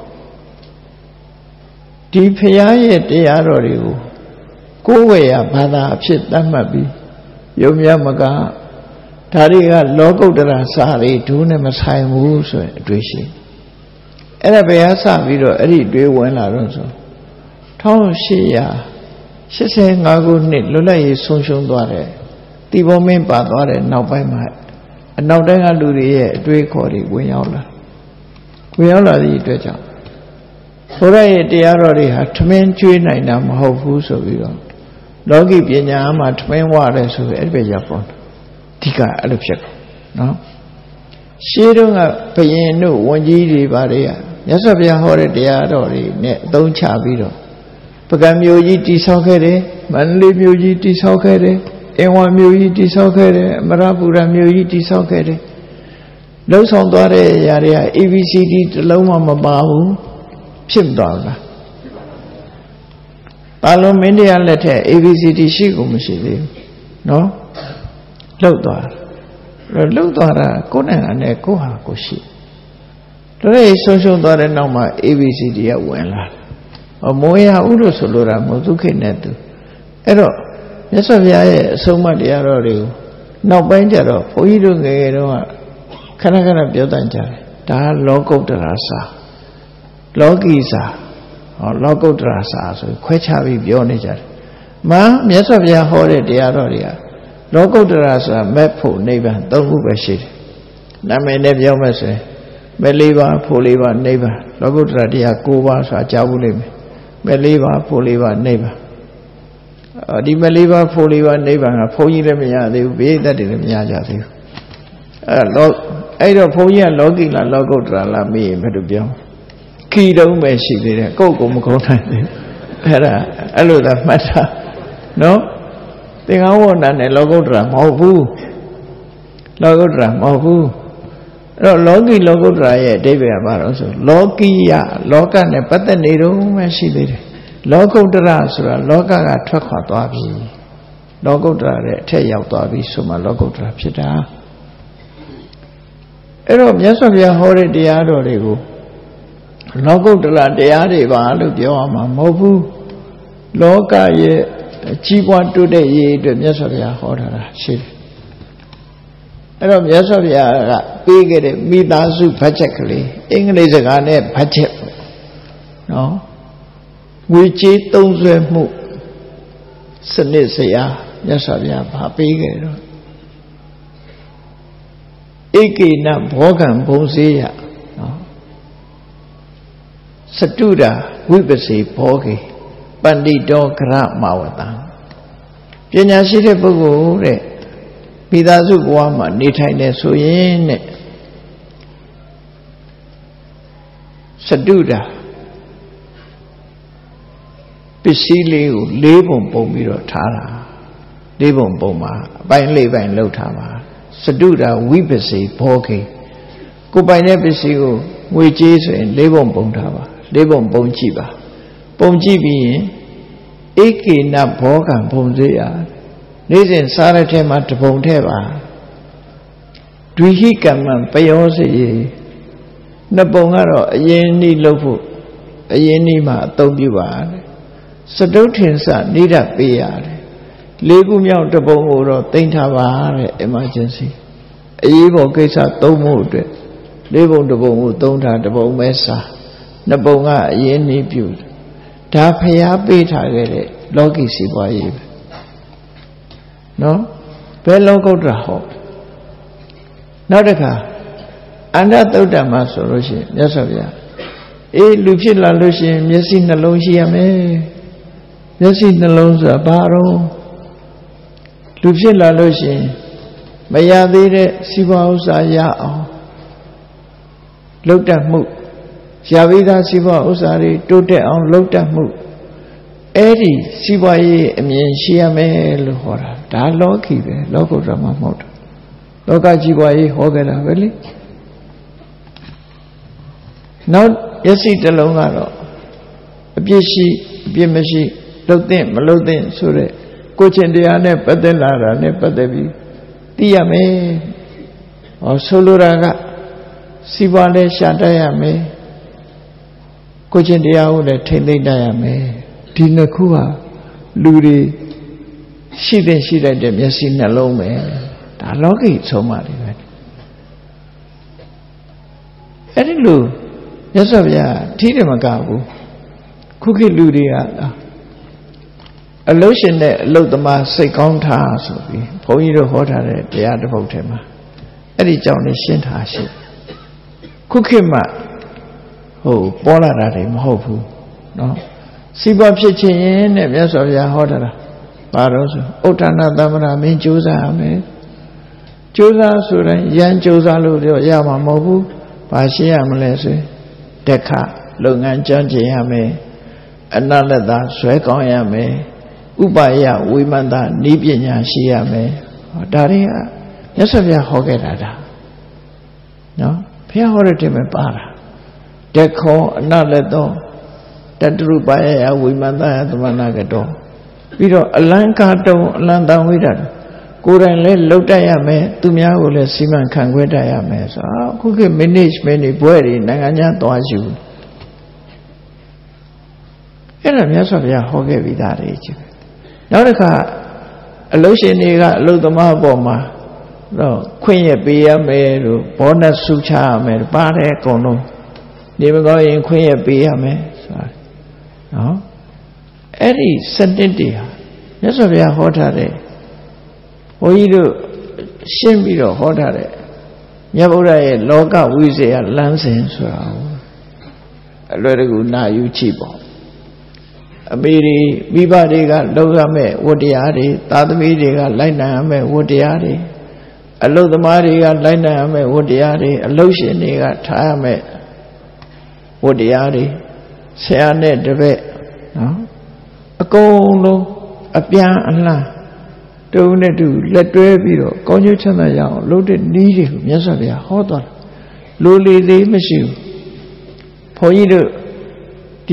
ဒီဖရာရဲ့တရားတော်တွေကိုကိုယ်ဝေရဘာသာအဖြစ်သတ်မှတ်ပြီးယုံမြမကဒါတွေကလောကုတ္တရာစာတွေဒုနဲ့မဆိုင်ဘူးဆိုရင်အတွေးရှိအဲ့ဒါဘယ်ဟာစပြီးတော့အဲ့ဒီတွေးဝင်လာတော့ဆို၁၈၈၅ခုနှစ်လွတ်လပ်ရေးဆုံးရှုံးသွားတယ်တီဘောမင်းပါသွားတယ်နောက်ပိုင်းမှာအနောက်တိုင်းကလူတွေရဲ့အတွေးခေါ်တွေဝင်ရောက်လာဝင်ရောက်လာသည့်အတွက်ကြောင့်ဘုရားရဲ့တရားတော်တွေဟာထမင်းကျွေးနိုင်တာမဟုတ်ဘူးဆိုပြီးတော့လောကီပညာမှာထမင်းဝရတယ်ဆိုပြီးအဲ့ဒီပဲရောက်ပေါ်တယ်အဓိကအဲ့လိုဖြစ်တယ်နော်ရှေးတုန်းကဘုရင်တို့ဝန်ကြီးတွေပါတွေကမြတ်စွာဘုရားဟောတဲ့တရားတော်တွေနဲ့အသုံးချပြီးတော့ပကံမျိုးကြီးတိဆောက်ခဲ့တယ်မန္တလေးမျိုးကြီးတိဆောက်ခဲ့တယ်အင်ဝါမျိုးကြီးတိဆောက်ခဲ့တယ်အမရပူရမျိုးကြီးတိဆောက်ခဲ့တယ်လှုပ်ဆောင်သွားတဲ့ຢာတွေက A B C D တစ်လုံးမှမပါဘူးဖြစ်သွားလားပါလုံးမင်းတရားလက်ထက် A B C D ရှိကိုမရှိသေးဘူးနော်လှုပ်သွားလှုပ်သွားတာကိုယ်နဲ့နဲ့ကိုဟာကိုရှိတော်ရဲ့ဆုံးရှုံးသွားတဲ့နောက်မှာ A B C D ကဝင်လာတယ်ဟောမိုးရဥလို့ဆိုလိုတာမဟုတ်ဒုက္ခိနဲ့သူအဲ့တော့မြတ်စွာဘုရားရဲ့အဆုံးအမတရားတော်တွေကိုနောက်ပိုင်းကျတော့ဘုန်းကြီးတို့ငယ်ငယ်တုန်းကခဏခဏပြောတတ်ကြတယ်ဒါကလောကုတ္တရာစာလောကီစာဟောလောကုတ္တရာစာဆိုခွဲခြားပြီးပြောနေကြတယ်မမြတ်စွာဘုရားဟောတဲ့တရားတော်တွေကလောကုတ္တရာဆိုတာမဲ့ဖို့နိဗ္ဗာန်သုံးခုပဲရှိတယ်နာမည်နဲ့ပြောမယ်ဆိုရင်မဲ့လေးပါးဖို့လေးပါးနိဗ္ဗာန်လောကုတ္တရာတရား၉ပါးဆိုတာကြားဘူးလိမ့်မယ်မဲ့လေးပါးဖို့လေးပါးနိဗ္ဗာန်ဒီမဲ့လေးပါးဖို့လေးပါးနိဗ္ဗာန်ကဘုန်းကြီးလည်းမရသေးဘူးဘေးသက်တွေလည်းမရကြသေးဘူးအဲ့တော့အဲ့တော့ဘုန်းကြီးကလောကီလားလောကုတ္တရာလားမေးရင်ဘယ်လိုပြောခီတုံးပဲရှိသေးတယ်ကိုယ့်ကိုမကုန်းနိုင်သေးအဲ့ဒါအဲ့လိုသာမှတ်တာနော်သင်္ကန်းဝဏ္ဏနဲ့လောကုတ္တရာမဟုတ်ဘူးလောကုတ္တရာမဟုတ်ဘူးအဲ့တော့လောကီလောကုတ္တရာရဲ့အဓိပ္ပာယ်ကဘာလို့ဆိုလောကီယလောကနဲ့ပတ်သက်နေတော့မှရှိသေးတယ်လောကုတ္တရာဆိုတာလောကကထွက်ခွာသွားပြီလောကုတ္တရာရဲ့အထက်ရောက်သွားပြီဆိုမှလောကုတ္တရာဖြစ်တာအဲ့တော့မြတ်စွာဘုရားဟောတဲ့တရားတော်တွေကိုလောကုတ္တရာတရားတွေပါလို့ပြောရမှာမဟုတ်ဘူးလောကရဲ့ကြီးပွားတိုးတက်ရေးအတွက်မြတ်စွာဘုရားဟောထားတာရှိတယ်အဲ့တော့မြတ်စွာဘုရားကပေးခဲ့တဲ့မိသားစုဘတ်ဂျက်ကလေးအင်္ဂလိပ်စကားနဲ့ဘတ်ဂျက်နော်ငွေကြေးသုံးစွဲမှုစနစ်စရာမြတ်စွာဘုရားဗာပေးခဲ့တော့ဧကေနဘောဂံဘုံစေယနော်စတုရာဝိပစေဘောဂေပန္တိတောကရမဝတံပညာရှိတဲ့ပုဂ္ဂိုလ်တဲ့မိသားစုဘဝမှာနေထိုင်နေဆိုရင်တဲ့စတုရာပစ္စည်းလေးကိုလေးပုံပုံပြီးတော့ထားတာလေးပုံပုံမှာအပိုင်းလေးပိုင်းလှုပ်ထားပါစတုရာဝိပစေဘောဂေကိုပိုင်တဲ့ပစ္စည်းကိုငွေကြေးဆိုရင်လေးပုံပုံထားပါလေးပုံပုံကြည့်ပါပုံကြည့်ပြီးရင်ဧကေနဘောဂံဘုံစေယနေ့စဉ်စားတဲ့ထဲမှာတပုံထဲပါဒွိဟိကမ္မံပယောစေနှစ်ပုံကတော့အရင်နေ့လှုပ်ဖို့အရင်နေ့မှာအသုံးပြုပါစတုထင်္စနိဒပေးရတယ်လေးခုမြောက်တပုံကိုတော့သိမ့်ထားပါတဲ့ emergency အရေးပေါ်ကိစ္စသုံးဖို့အတွက်လေးပုံတပုံကိုသုံးထားတပုံပဲစားနှစ်ပုံကအရင်နေ့ပြုဒါဖျားပေးထားခဲ့တဲ့လောကီစီးပွားရေးပဲနော်ဘယ်လောကုတ္တရာဟောနောက်တစ်ခါအန္တသုတ္တမှာဆိုလို့ရှိရင်မြတ်စွာဘုရားအေးလူဖြစ်လာလို့ရှိရင်မျက်စိနှလုံးရှိရမယ်မျက်စိနှလုံးဆိုတာဘာတော့လူဖြစ်လာလို့ရှိရင်မရသေးတဲ့စီးပွားဥစ္စာရအောင်လှုပ်တတ်မှုရပြီးသားစီးပွားဥစ္စာတွေတိုးတက်အောင်လှုပ်တတ်မှုအဲ့ဒီစီးပွားရေးအမြင်ရှိရမယ်လို့ဟောတာဒါလောကီပဲလောကုတ္တရာမှာမဟုတ်ဘူးလောကကြီးပွားရေးဟောခဲ့တာပဲလေနောက်ရစီတစ်လုံးကတော့အပြစ်ရှိအပြစ်မရှိလှုပ်တဲ့မလှုပ်တဲ့ဆိုတဲ့ကိုယ်ချင်းတရားနဲ့ပတ်သက်လာတာနဲ့ပတ်သက်ပြီးသိရမယ်ဟောဆိုလိုတာကစီပွားလည်းရှာတတ်ရမယ်ကိုချင်းတရားကိုလည်းထိမ့်သိမ့်တတ်ရမယ်ဒီနှစ်ခုဟာလူတွေရှိတဲ့ရှိတတ်တဲ့မျက်စိနှလုံးပဲဒါလောကီဆုံးမတွေပဲအဲ့ဒီလိုမြတ်စွာဘုရားထိတယ်မကဘူးခုခေတ်လူတွေကအလုံးရှင်တဲ့အလုတ်သမားစိတ်ကောင်းထားဆိုပြီးဘုန်းကြီးတို့ဟောထားတဲ့တရားတစ်ပုဒ်ထဲမှာအဲ့ဒီကြောင့်လည်းရှင်းထားရှိခုခေတ်မှဟိုပေါ်လာတာတွေမဟုတ်ဘူးเนาะစီးပွားဖြစ်ခြင်းနဲ့မြတ်စွာဘုရားဟောထားတာဘာလို့ဆိုဥဋ္ဌာဏသမ္မာမင်းကြိုးစားရမယ်ကြိုးစားဆိုရင်ရန်ကြိုးစားလို့တော့ရမှာမဟုတ်ဘူးဘာရှင်းရမလဲဆိုတက်ခလုပ်ငန်းကြမ်းကျင်ရမယ်အနလက်သာဇွဲကောင်းရမယ်ဥပယဝိမန္တနိပညာရှိရမယ်ဒါတွေကမြတ်စွာဘုရားဟောခဲ့တာဒါနော်ဘုရားဟောတဲ့တည်းမှာပါတာတက်ခောအနလက်သောတတရုပယဝိမန္တသမဏကတောပြီးတော့အလံကာတုံအလံတံဝိဒတ်ကိုယ်တိုင်လည်းလှုပ်တတ်ရမယ်သူများကိုလည်းစီမံခန့်ခွဲတတ်ရမယ်ဆိုတော့အခုခေတ် management တွေဘွဲတွေနိုင်ငံခြားသွားယူအဲ့ဒါမြတ်စွာဘုရားဟောခဲ့ပြီးသားတွေကြီးနောက်တစ်ခါအလုပ်ရှင်တွေကအလုပ်သမားပေါ်မှာတော့ခွင့်ရပေးရမယ်လို့ဘောနတ်ဆုချရမယ်ပါတယ်အကုန်လုံးနေမကောင်းရင်ခွင့်ရပေးရမယ်ဆိုတာနော်အဲ့ဒီစနစ်တွေဟာမြတ်စွာဘုရားဟောထားတဲ့ဘုန်းကြီးတို့ရှင်းပြီးတော့ဟောထားတဲ့မြတ်ဗုဒ္ဓရဲ့လောကဝိဇ္ဇာလမ်းစဉ်ဆိုတာအလွယ်တကူနာယူချိပေါ့အမေတွေမိဘတွေကလုပ်ရမယ့်ဝတ္တရားတွေသာသမီတွေကလိုက်နိုင်ရမယ့်ဝတ္တရားတွေအလုသမားတွေကလိုက်နိုင်ရမယ့်ဝတ္တရားတွေအလုရှင်တွေကထားရမယ့်ဝတ္တရားတွေဆရာနဲ့တပည့်နော်အကုန်လုံးအပြန်အလှန်တုံးနဲ့တူလက်တွဲပြီးတော့ကောင်းကျိုးချမ်းသာရအောင်လုပ်တဲ့နည်းတွေကိုမြတ်စွာဘုရားဟောသွားတယ်လိုလေသေးမရှိဘူးဘုန်းကြီးတို့ဒီ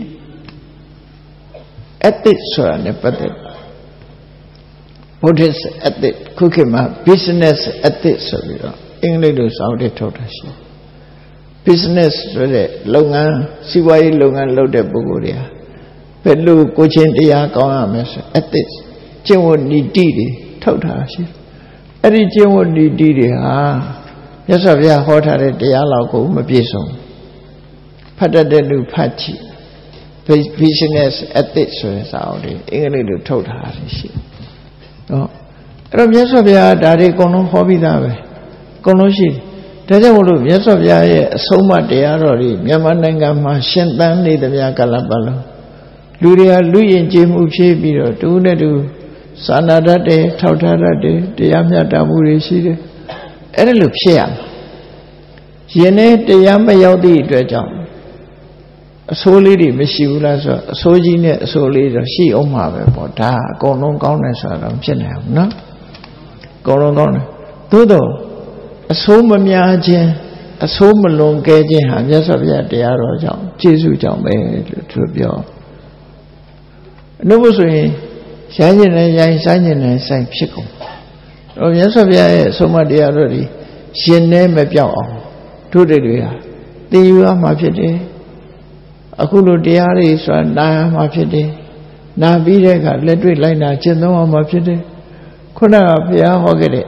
ethics ဆိုတာနဲ့ပတ်သက် Buddhist ethics ခုခေတ်မှာ business ethics ဆိုပြီးတော့အင်္ဂလိပ်လိုစာအုပ်တွေထုတ်တာရှိ business ဆိုတဲ့လုပ်ငန်းစီးပွားရေးလုပ်ငန်းလုပ်တဲ့ပုဂ္ဂိုလ်တွေဟာဘယ်လိုကိုချင်းတရားကောင်းရမလဲဆို ethics ကျင့်ဝတ်နီတိတွေထုတ်ထားရှိအဲ့ဒီကျင့်ဝတ်နီတိတွေဟာမြတ်စွာဘုရားဟောထားတဲ့တရားလောက်ကိုမပြည့်စုံဖတ်တတ်တဲ့လူဖတ်ကြည့် business ethics ဆိုတဲ့စာအုပ်တွေအင်္ဂလိပ်လိုထုတ်ထားတာရှိနော်အဲ့တော့မြတ်စွာဘုရားဒါတွေအကုန်လုံးဟောပြီးသားပဲအကုန်လုံးရှိဒါကြောင့်မို့လို့မြတ်စွာဘုရားရဲ့အဆုံးအမတရားတော်တွေမြန်မာနိုင်ငံမှာရှင်သန်နေသမျှကာလပတ်လုံးလူတွေကလူယဉ်ကျေးမှုဖြည့်ပြီးတော့တူနဲ့တူစာနာတတ်တယ်ထောက်ထားတတ်တယ်တရားမျှတမှုတွေရှိတယ်အဲ့ဒါလို့ဖြစ်ရမှာယင်းနဲ့တရားမရောက်သည့်အတွက်ကြောင့်အဆိုးလေးတွေမရှိဘူးလားဆိုတော့အဆိုးကြီးနဲ့အဆိုးလေးတော့ရှိအောင်မှာပဲပေါ့ဒါအကုန်လုံးကောင်းတယ်ဆိုတာတော့ဖြစ်နိုင်ဘူးနော်အကုန်လုံးကောင်းတယ်သို့တော့အဆိုးမများခြင်းအဆိုးမလွန်ကဲခြင်းဟာမြတ်စွာဘုရားတရားတော်ကြောင့်ကျေးဇူးကြောင့်ပဲလို့သူပြောအနုဘုဆိုရင်ရိုင်းကျင်တယ်ရိုင်းဆိုင်ကျင်တယ်ဆိုင်ဖြစ်ကုန်တော့မြတ်စွာဘုရားရဲ့အဆုံးအမတရားတော်ဒီရှင်နေမပြောက်အောင်တို့တွေဟာသင်ယူရမှာဖြစ်တယ်အခုလိုတရားတွေဆိုတာနာရမှာဖြစ်တယ်နာပြီးတဲ့အခါလက်တွေ့လိုက်နာကျင့်သုံးအောင်မှာဖြစ်တယ်ခုနကဘုရားဟောခဲ့တဲ့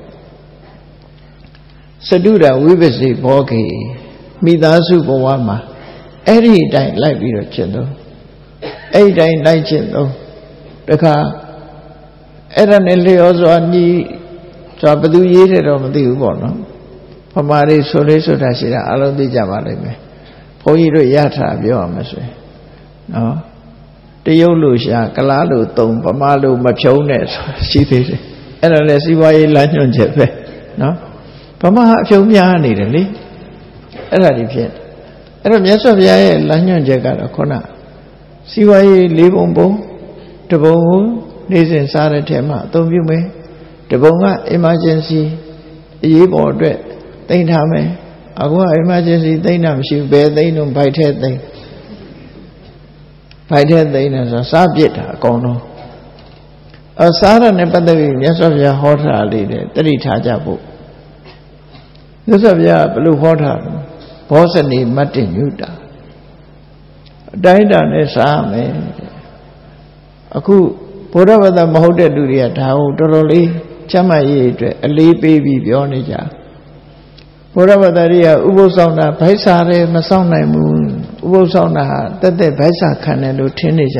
စတုဒ္ဓဝိပဿိဘောဂေမိသားစုဘဝမှာအဲ့ဒီအတိုင်းလိုက်ပြီးတော့ကျင့်သုံးအဲ့ဒီတိုင်းလိုက်ကျင့်သုံးတခါအဲ့ဒါနဲ့လျောစွာညီဆိုတာဘယ်သူရေးတယ်တော့မသိဘူးပေါ့နော်ဗမာတွေဆိုလေးဆိုတာရှိတာအလုံးသိကြပါလိမ့်မယ်ဘုန်းကြီးတို့ရထားပြောရမှာဆိုရင်နော်တရုတ်လိုရှာကလားလိုတုံဗမာလိုမဖြုံးနဲ့ဆိုတာရှိသေးတယ်အဲ့ဒါလည်းစီးပွားရေးလမ်းညွှန်ချက်ပဲနော်ဗမာအဖြုံးများနေတယ်လေအဲ့ဒါဒီဖြစ်အဲ့တော့မြတ်စွာဘုရားရဲ့လမ်းညွှန်ချက်ကတော့ခုနစီးပွားရေးလေးပုံပုံတပုံကိုနေ့စဉ်စားတဲ့ထဲမှာအသုံးပြုမယ်တပုံက emergency အရေးပေါ်အတွက်သိမ်းထားမယ်အခုက emergency သိမ်းတာမရှိဘူးဘယ်သိမ်းတော့ဘိုက်ထဲသိမ်းဘိုက်ထဲသိမ်းတယ်ဆိုစားပြစ်တာအကုန်လုံးအစားရနဲ့ပတ်သက်ပြီးမြတ်စွာဘုရားဟောထားလေးတယ်တတိထားကြဖို့မြတ်စွာဘုရားဘယ်လိုဟောထားလဲဘောဇနီမတ္တညုတာအတိုင်းတာနဲ့စားမယ်အခုဘုရားဘာသာမဟုတ်တဲ့လူတွေကဒါကိုတော်တော်လေးချမ်းသာရေးအတွက်အလေးပေးပြီးပြောနေကြဘုရားဘာသာတွေကဥပုသ်ဆောင်တာဗိုက်စာတယ်မဆောင်နိုင်ဘူးဥပုသ်ဆောင်တာဟာတက်တက်ဗိုက်စာခံတယ်လို့ထင်နေကြ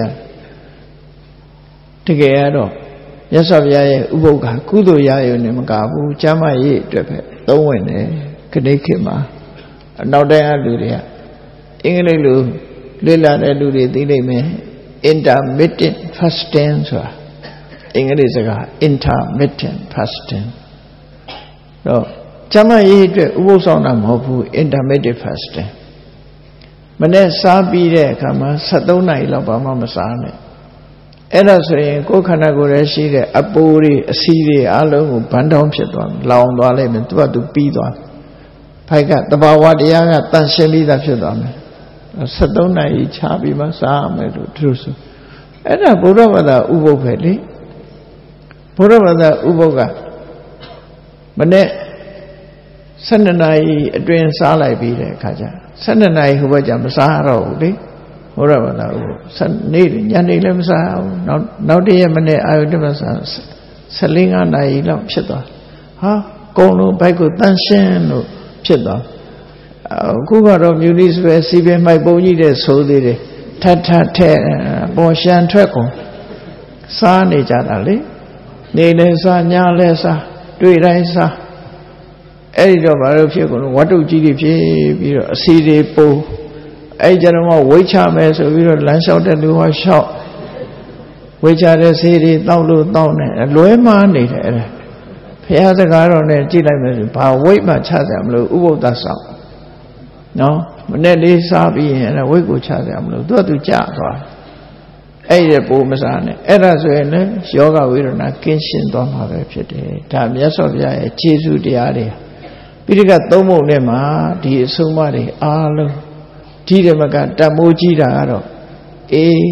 တကယ်ကတော့မြတ်စွာဘုရားရဲ့ဥပုသ်ကကုသိုလ်ရရုံနဲ့မကဘူးချမ်းသာရေးအတွက်ပဲသုံးဝင်တယ်ခဏခေတ်မှာနောက်တိုင်းအလူတွေကအင်္ဂလိပ်လိုလေ့လာတဲ့လူတွေသိလိမ့်မယ် intermittent fasting ဆိုတာအင်္ဂလိပ်စကား intermittent fasting တော့ကျမရေးအတွက်ဥပုသ်ဆောင်တာမဟုတ်ဘူး intermittent fasting မနေ့စားပြီးတဲ့အခါမှာsevenနာရီလောက်ဘာမှမစားနဲ့အဲ့ဒါဆိုရင်ကိုယ်ခန္ဓာကိုယ်ရဲ့ရှိတဲ့အပိုးတွေအဆီတွေအလုံးကိုဗန်းတောင်းဖြစ်သွားမယ်လောင်သွားလိမ့်မယ်သူကသူပြီးသွားဖိုက်ကတဘာဝတရားကတန်ရှင်းပြီးသားဖြစ်သွားမယ်sevenနာရီခြားပြီးမှစားမယ်လို့သူတို့ဆိုအဲ့ဒါဘုရားဘာသာဥပုသ်ပဲလေဘုရားဘာသာဥပုသ်ကမနေ့twelveနာရီအတွင်းစားလိုက်ပြီးတဲ့အခါကျtwelveနာရီဟိုဘက်ကျမစားတော့ဘူးလေဘုရားဘာသာဥပုသ်နေ့ညနေလည်းမစားဘူးနောက်နောက်တည့်ရက်မနေ့အာယုတမစားfourteenနာရီလောက်ဖြစ်သွားဟာကုံလုံးဘိုက်ကိုတန်ရှင်းလို့ဖြစ်သွားအခုကတော့မြူနီစပယ်စီပင်မိုက်ပုံကြီးတဲ့ဆိုသေးတယ်ထထထဲပေါ်ရှန်ထွက်ကုန်စားနေကြတာလေနေလည်းစားညလည်းစားတွေ့တိုင်းစားအဲ့ဒီတော့ဘာလို့ဖြစ်ကုန်လို့ဝတ္ထုကြီးတွေဖြစ်ပြီးတော့အစီတွေပိုးအဲ့ကြတော့ဝိတ်ချမယ်ဆိုပြီးတော့လမ်းလျှောက်တဲ့လူဟောလျှောက်ဝိတ်ချတဲ့ဆေးတွေတောက်လို့တောက်နေလွဲမားနေတယ်အဲ့ဒါဘုရားစကားတော်နဲ့ကြည့်လိုက်မယ်ဆိုဘာဝိတ်မှချကြမလို့ဥပုသ္တဆောင်နော်မနေ့လေးစားပြီးရင်အဲ့ဒါဝိတ်ကိုချကြမလို့သူကသူကြသွားအဲ့ဒီပိုးမစားနဲ့အဲ့ဒါဆိုရင်လည်းယောဂဝိရဏကင်းရှင်းသွားမှာပဲဖြစ်တယ်ဒါမြတ်စွာဘုရားရဲ့ခြေဆုတရားတွေပိဋကသုံးပုံနဲ့မှာဒီအဆုံးအမတွေအားလုံးဒီဓမ္မကတတ်မိုးကြီးတာကတော့အေး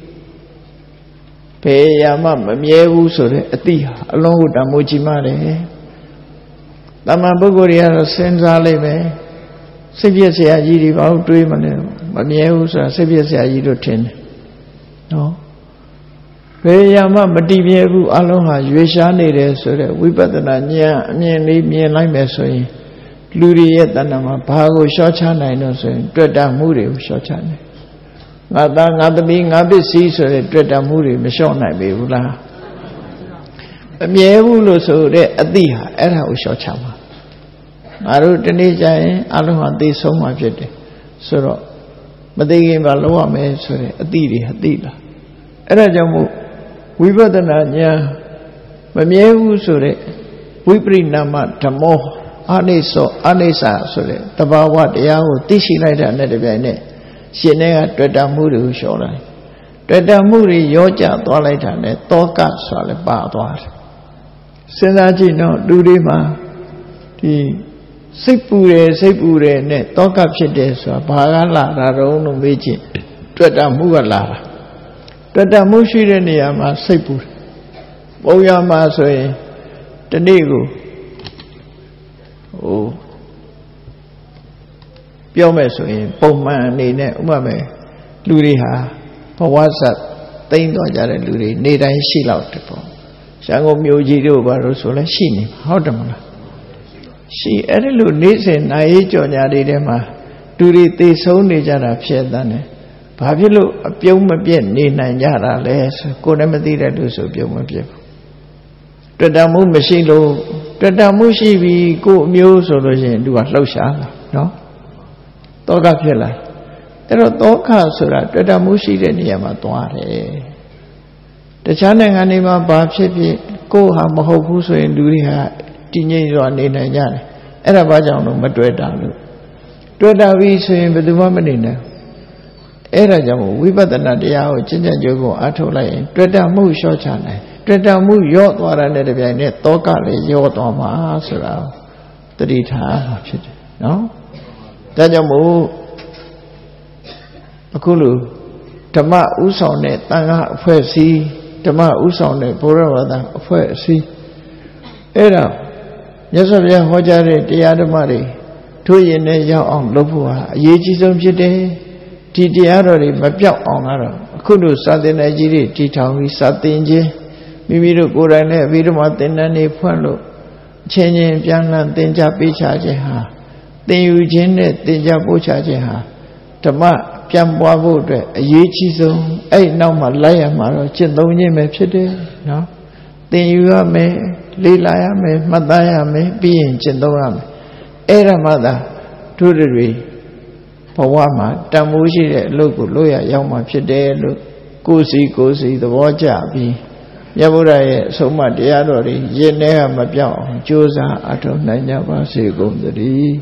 ဘယ်ရာမှမမြဲဘူးဆိုတဲ့အတိဟာအလုံးကိုတတ်မိုးကြီးမှတယ်တမန်ပုဂ္ဂိုလ်တွေကတော့စဉ်းစားလိုက်မယ်စိတ်ပြည့်စရာကြီးတွေဘာလို့တွေးမလဲမမြဲဘူးဆိုတာစိတ်ပြည့်စရာကြီးတို့ထင်တယ်နော်ဘယ်ရာမှမတည်မြဲဘူးအလုံးဟာရွေရှားနေတယ်ဆိုတဲ့ဝိပဿနာဉာဏ်အမြင်လေးမြင်လိုက်မယ်ဆိုရင်လူတွေရဲ့တဏ္ဍာမှာဘာကိုလျှော့ချနိုင်လို့ဆိုရင်တွေ့တာမှုတွေကိုလျှော့ချနိုင်ငါသားငါသမီးငါပစ္စည်းဆိုတဲ့တွေ့တာမှုတွေမလျှော့နိုင်ပေဘူးလားအမြဲဘူးလို့ဆိုတဲ့အတိဟာအဲ့ဒါကိုလျှော့ချမှာငါတို့တနေ့ကျရင်အလုံးဟာသိဆုံးမှာဖြစ်တယ်ဆိုတော့မသိခင်မှာလောက်ရမယ်ဆိုတဲ့အတိတွေအတိလားအဲ့ဒါကြောင့်မို့ဝိပဿနာဉာဏ်မမြဲဘူးဆိုတဲ့ဝိပရိနာမဓမ္မောအာနိသောအာနိစ္စဆိုတဲ့တဘာဝတရားကိုသိရှိလိုက်တာနဲ့တပြိုင်နက်ရှင်တဲ့ကတွေ့တာမှုတွေကိုလျှော့လိုက်တွေ့တာမှုတွေရောကြသွားလိုက်တာနဲ့တောကဆိုတာလည်းပါသွားတယ်စဉ်းစားကြည့်တော့လူတွေမှာဒီစိတ်ပူတယ်စိတ်ပူတယ်နဲ့တောကဖြစ်တယ်ဆိုတာဘာကလာတာတော့လို့မေးကြည့်တွေ့တာမှုကလာတာတွေ့တာမှုရှိတဲ့နေရာမှာစိတ်ပူတယ်ပုံရမှာဆိုရင်တနေ့ကိုဟိုပြောမယ်ဆိုရင်ပုံမှန်အနေနဲ့ဥပမာလူတွေဟာဘဝဇတ်တိမ့်သွားကြတဲ့လူတွေနေတိုင်းရှိလောက်တယ်ပေါ့ရန်ကုန်မြို့ကြီးတို့ဘာလို့ဆိုလဲရှိနေဟုတ်တယ်မလားရှိအဲ့ဒီလိုနေ့စဉ်နိုင်ရေးကြော်ညာတွေထဲမှာလူတွေသေဆုံးနေကြတာဖြစ်တဲ့နဲ့ဘာဖြစ်လို့အပြုံးမပြတ်နေနိုင်ကြတာလဲဆိုကိုယ်လည်းမသိတဲ့လူဆိုပြုံးမပြတ်ဘူးတွေ့တာမှုမရှိလို့တွေ့တာမှုရှိပြီးကိုယ်အမျိုးဆိုလို့ရှိရင်သူကလှုပ်ရှားလာနော်တောကဖြစ်လာအဲ့တော့တောကဆိုတာတွေ့တာမှုရှိတဲ့နေရာမှာသွားတယ်တခြားနိုင်ငံတွေမှာဘာဖြစ်ဖြစ်ကိုယ်ဟာမဟုတ်ဘူးဆိုရင်လူတွေဟာတည်ငြိမ်စွာနေနိုင်ကြတယ်အဲ့ဒါဘာကြောင့်လို့မတွေ့တာလို့တွေ့တာပြီဆိုရင်ဘယ်သူမှမနေနိုင်အဲ့ဒါကြောင့်ဝိပဿနာတရားကိုကျင့်ကြံကြိုးကိုအားထုတ်လိုက်ရင်တွေ့တာမှုလျှော့ချနိုင်တွေ့တာမှုရော့သွားတဲ့တပြိုင်နက်တောကလည်းရော့သွားမှာဆိုတာတတိထားမှာဖြစ်တယ်နော်ဒါကြောင့်မို့အခုလိုဓမ္မဥဆောင်တဲ့တန်ခါအဖွဲ့အစည်းဓမ္မဥဆောင်တဲ့ဘုရားဘာသာအဖွဲ့အစည်းအဲ့ဒါမြတ်စွာဘုရားဟောကြားတဲ့တရားဓမ္မတွေထိုးရင်နဲ့ရောက်အောင်လုပ်ဖို့ဟာအရေးကြီးဆုံးဖြစ်တယ်ဒီတရားတော်တွေမပြောက်အောင်ကတော့အခုတို့စာသင်တဲ့ကြီးတွေတည်ထောင်ပြီးစာသင်ခြင်းမိမိတို့ကိုယ်တိုင်နဲ့အဘိဓမ္မာသင်တန်းတွေဖွင့်လို့အချင်းချင်းပြန်လှန်သင်ကြားပေးချခြင်းဟာသင်ယူခြင်းနဲ့သင်ကြားပို့ချခြင်းဟာဓမ္မပြန်ပွားဖို့အတွက်အရေးကြီးဆုံးအဲ့နောက်မှာလိုက်ရမှာတော့ကျင့်သုံးခြင်းပဲဖြစ်တယ်နော်သင်ယူရမယ်လေ့လာရမယ်မှတ်သားရမယ်ပြီးရင်ကျင့်သုံးရမယ်အဲ့ဒါမှသာတို့တွေဘဝမှာတန်ဖိုးရှိတဲ့အလုပ်ကိုလုပ်ရရောက်မှာဖြစ်တယ်လို့ကိုယ်စီကိုယ်စီသဘောကျပြီးမြတ်ဗုဒ္ဓရဲ့အဆုံးအမတရားတော်တွေရင်းနှီးကမပြောင်းအောင်ကြိုးစားအထောက်နိုင်ကြပါစေကုန်သတည်း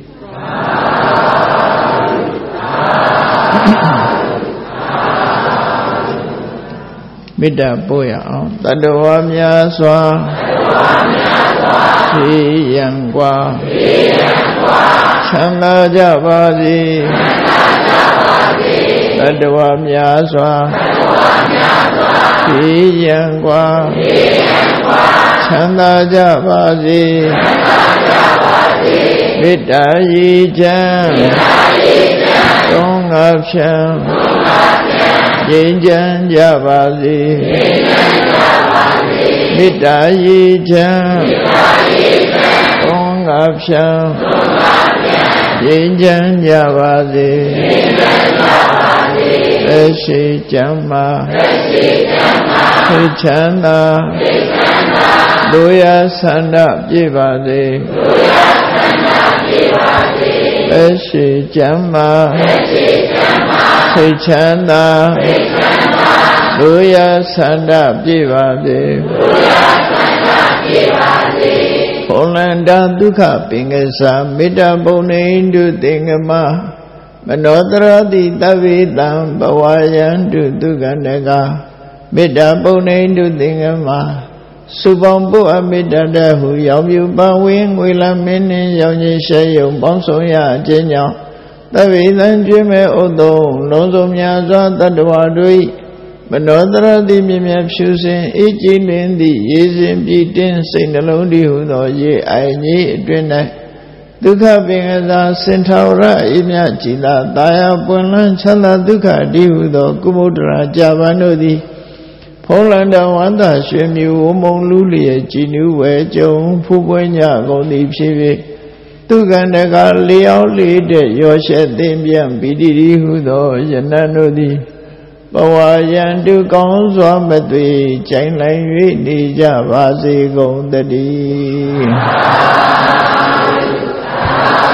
မေတ္တာပို့ရအောင်တတ္တဝါများစွာသိရန်กว่าချမ်းသာကြပါစေတတ္တဝါများစွာသိရန်กว่าချမ်းသာကြပါစေမေတ္တာရည်ချမ်းသုံးငါဖြံငြိမ်းချမ်းကြပါစေမေတ္တာရည်ချမ်းသုံးငါဖြံငြိမ်းချမ်းကြပါစေသက်ရှိကျမ်းမာသိချမ်းသာလူရဆန္ဒပြည့်ပါစေသက်ရှိကျမ်းမာသိချမ်းသာလူရဆန္ဒပြည့်ပါစေဘုံလန္တာဒုက္ခပင်ကစားမေတ္တာဘုံနေတုသင်္ကမမနောတရတိတဗ္ဗေတံဘဝယံတုဒုက္ခနကမေတ္တာဘုံနေတုသင်္ကမစုပေါင်းပုအမေတ္တာတဟုရောင်ပြူပဝင်းငွေလမင်းနှင့်ရောင်ကြီးရှဲယုံပေါင်းဆောင်ရခြင်းကြောင့်တဗ္ဗေတံကျွေးမဲ့ဥသုံးလုံးစုံများစွာတတ္တဝါတို့မနောတရတိမြင်မြဖြူစင်အေးကြည်လင်းသည့်ရေစဉ်ပြည့်တင်းစိတ်နှလုံးတည်ဟုသောရေအိုင်ကြီးအတွင်၌ဒုက္ခပင်ကစားစင်ထာဝရအေးမြကြည်သာတာယာပွင့်လန်းချမ်းသာဒုက္ခတည်ဟုသောကုမုဒ္ဒရာကြာပန်တို့သည်ဖုံးလန္တဝန္တာရွှေမြူဝမုံလူလျက်ကြည်နူးဝဲကြုံဖူးပွင့်ကြကုန်သည်ဖြစ်၍ဒုက္ခနကလျောင်းလေးတဲ့ရောရှက်သိမ့်ပြန်ပိတိတိဟုသောယနံတို့သည်ဘဝယံတုကောင်းစွာမသွေကြိုင်လိုက်၍နေကြပါစေကုန်တည်း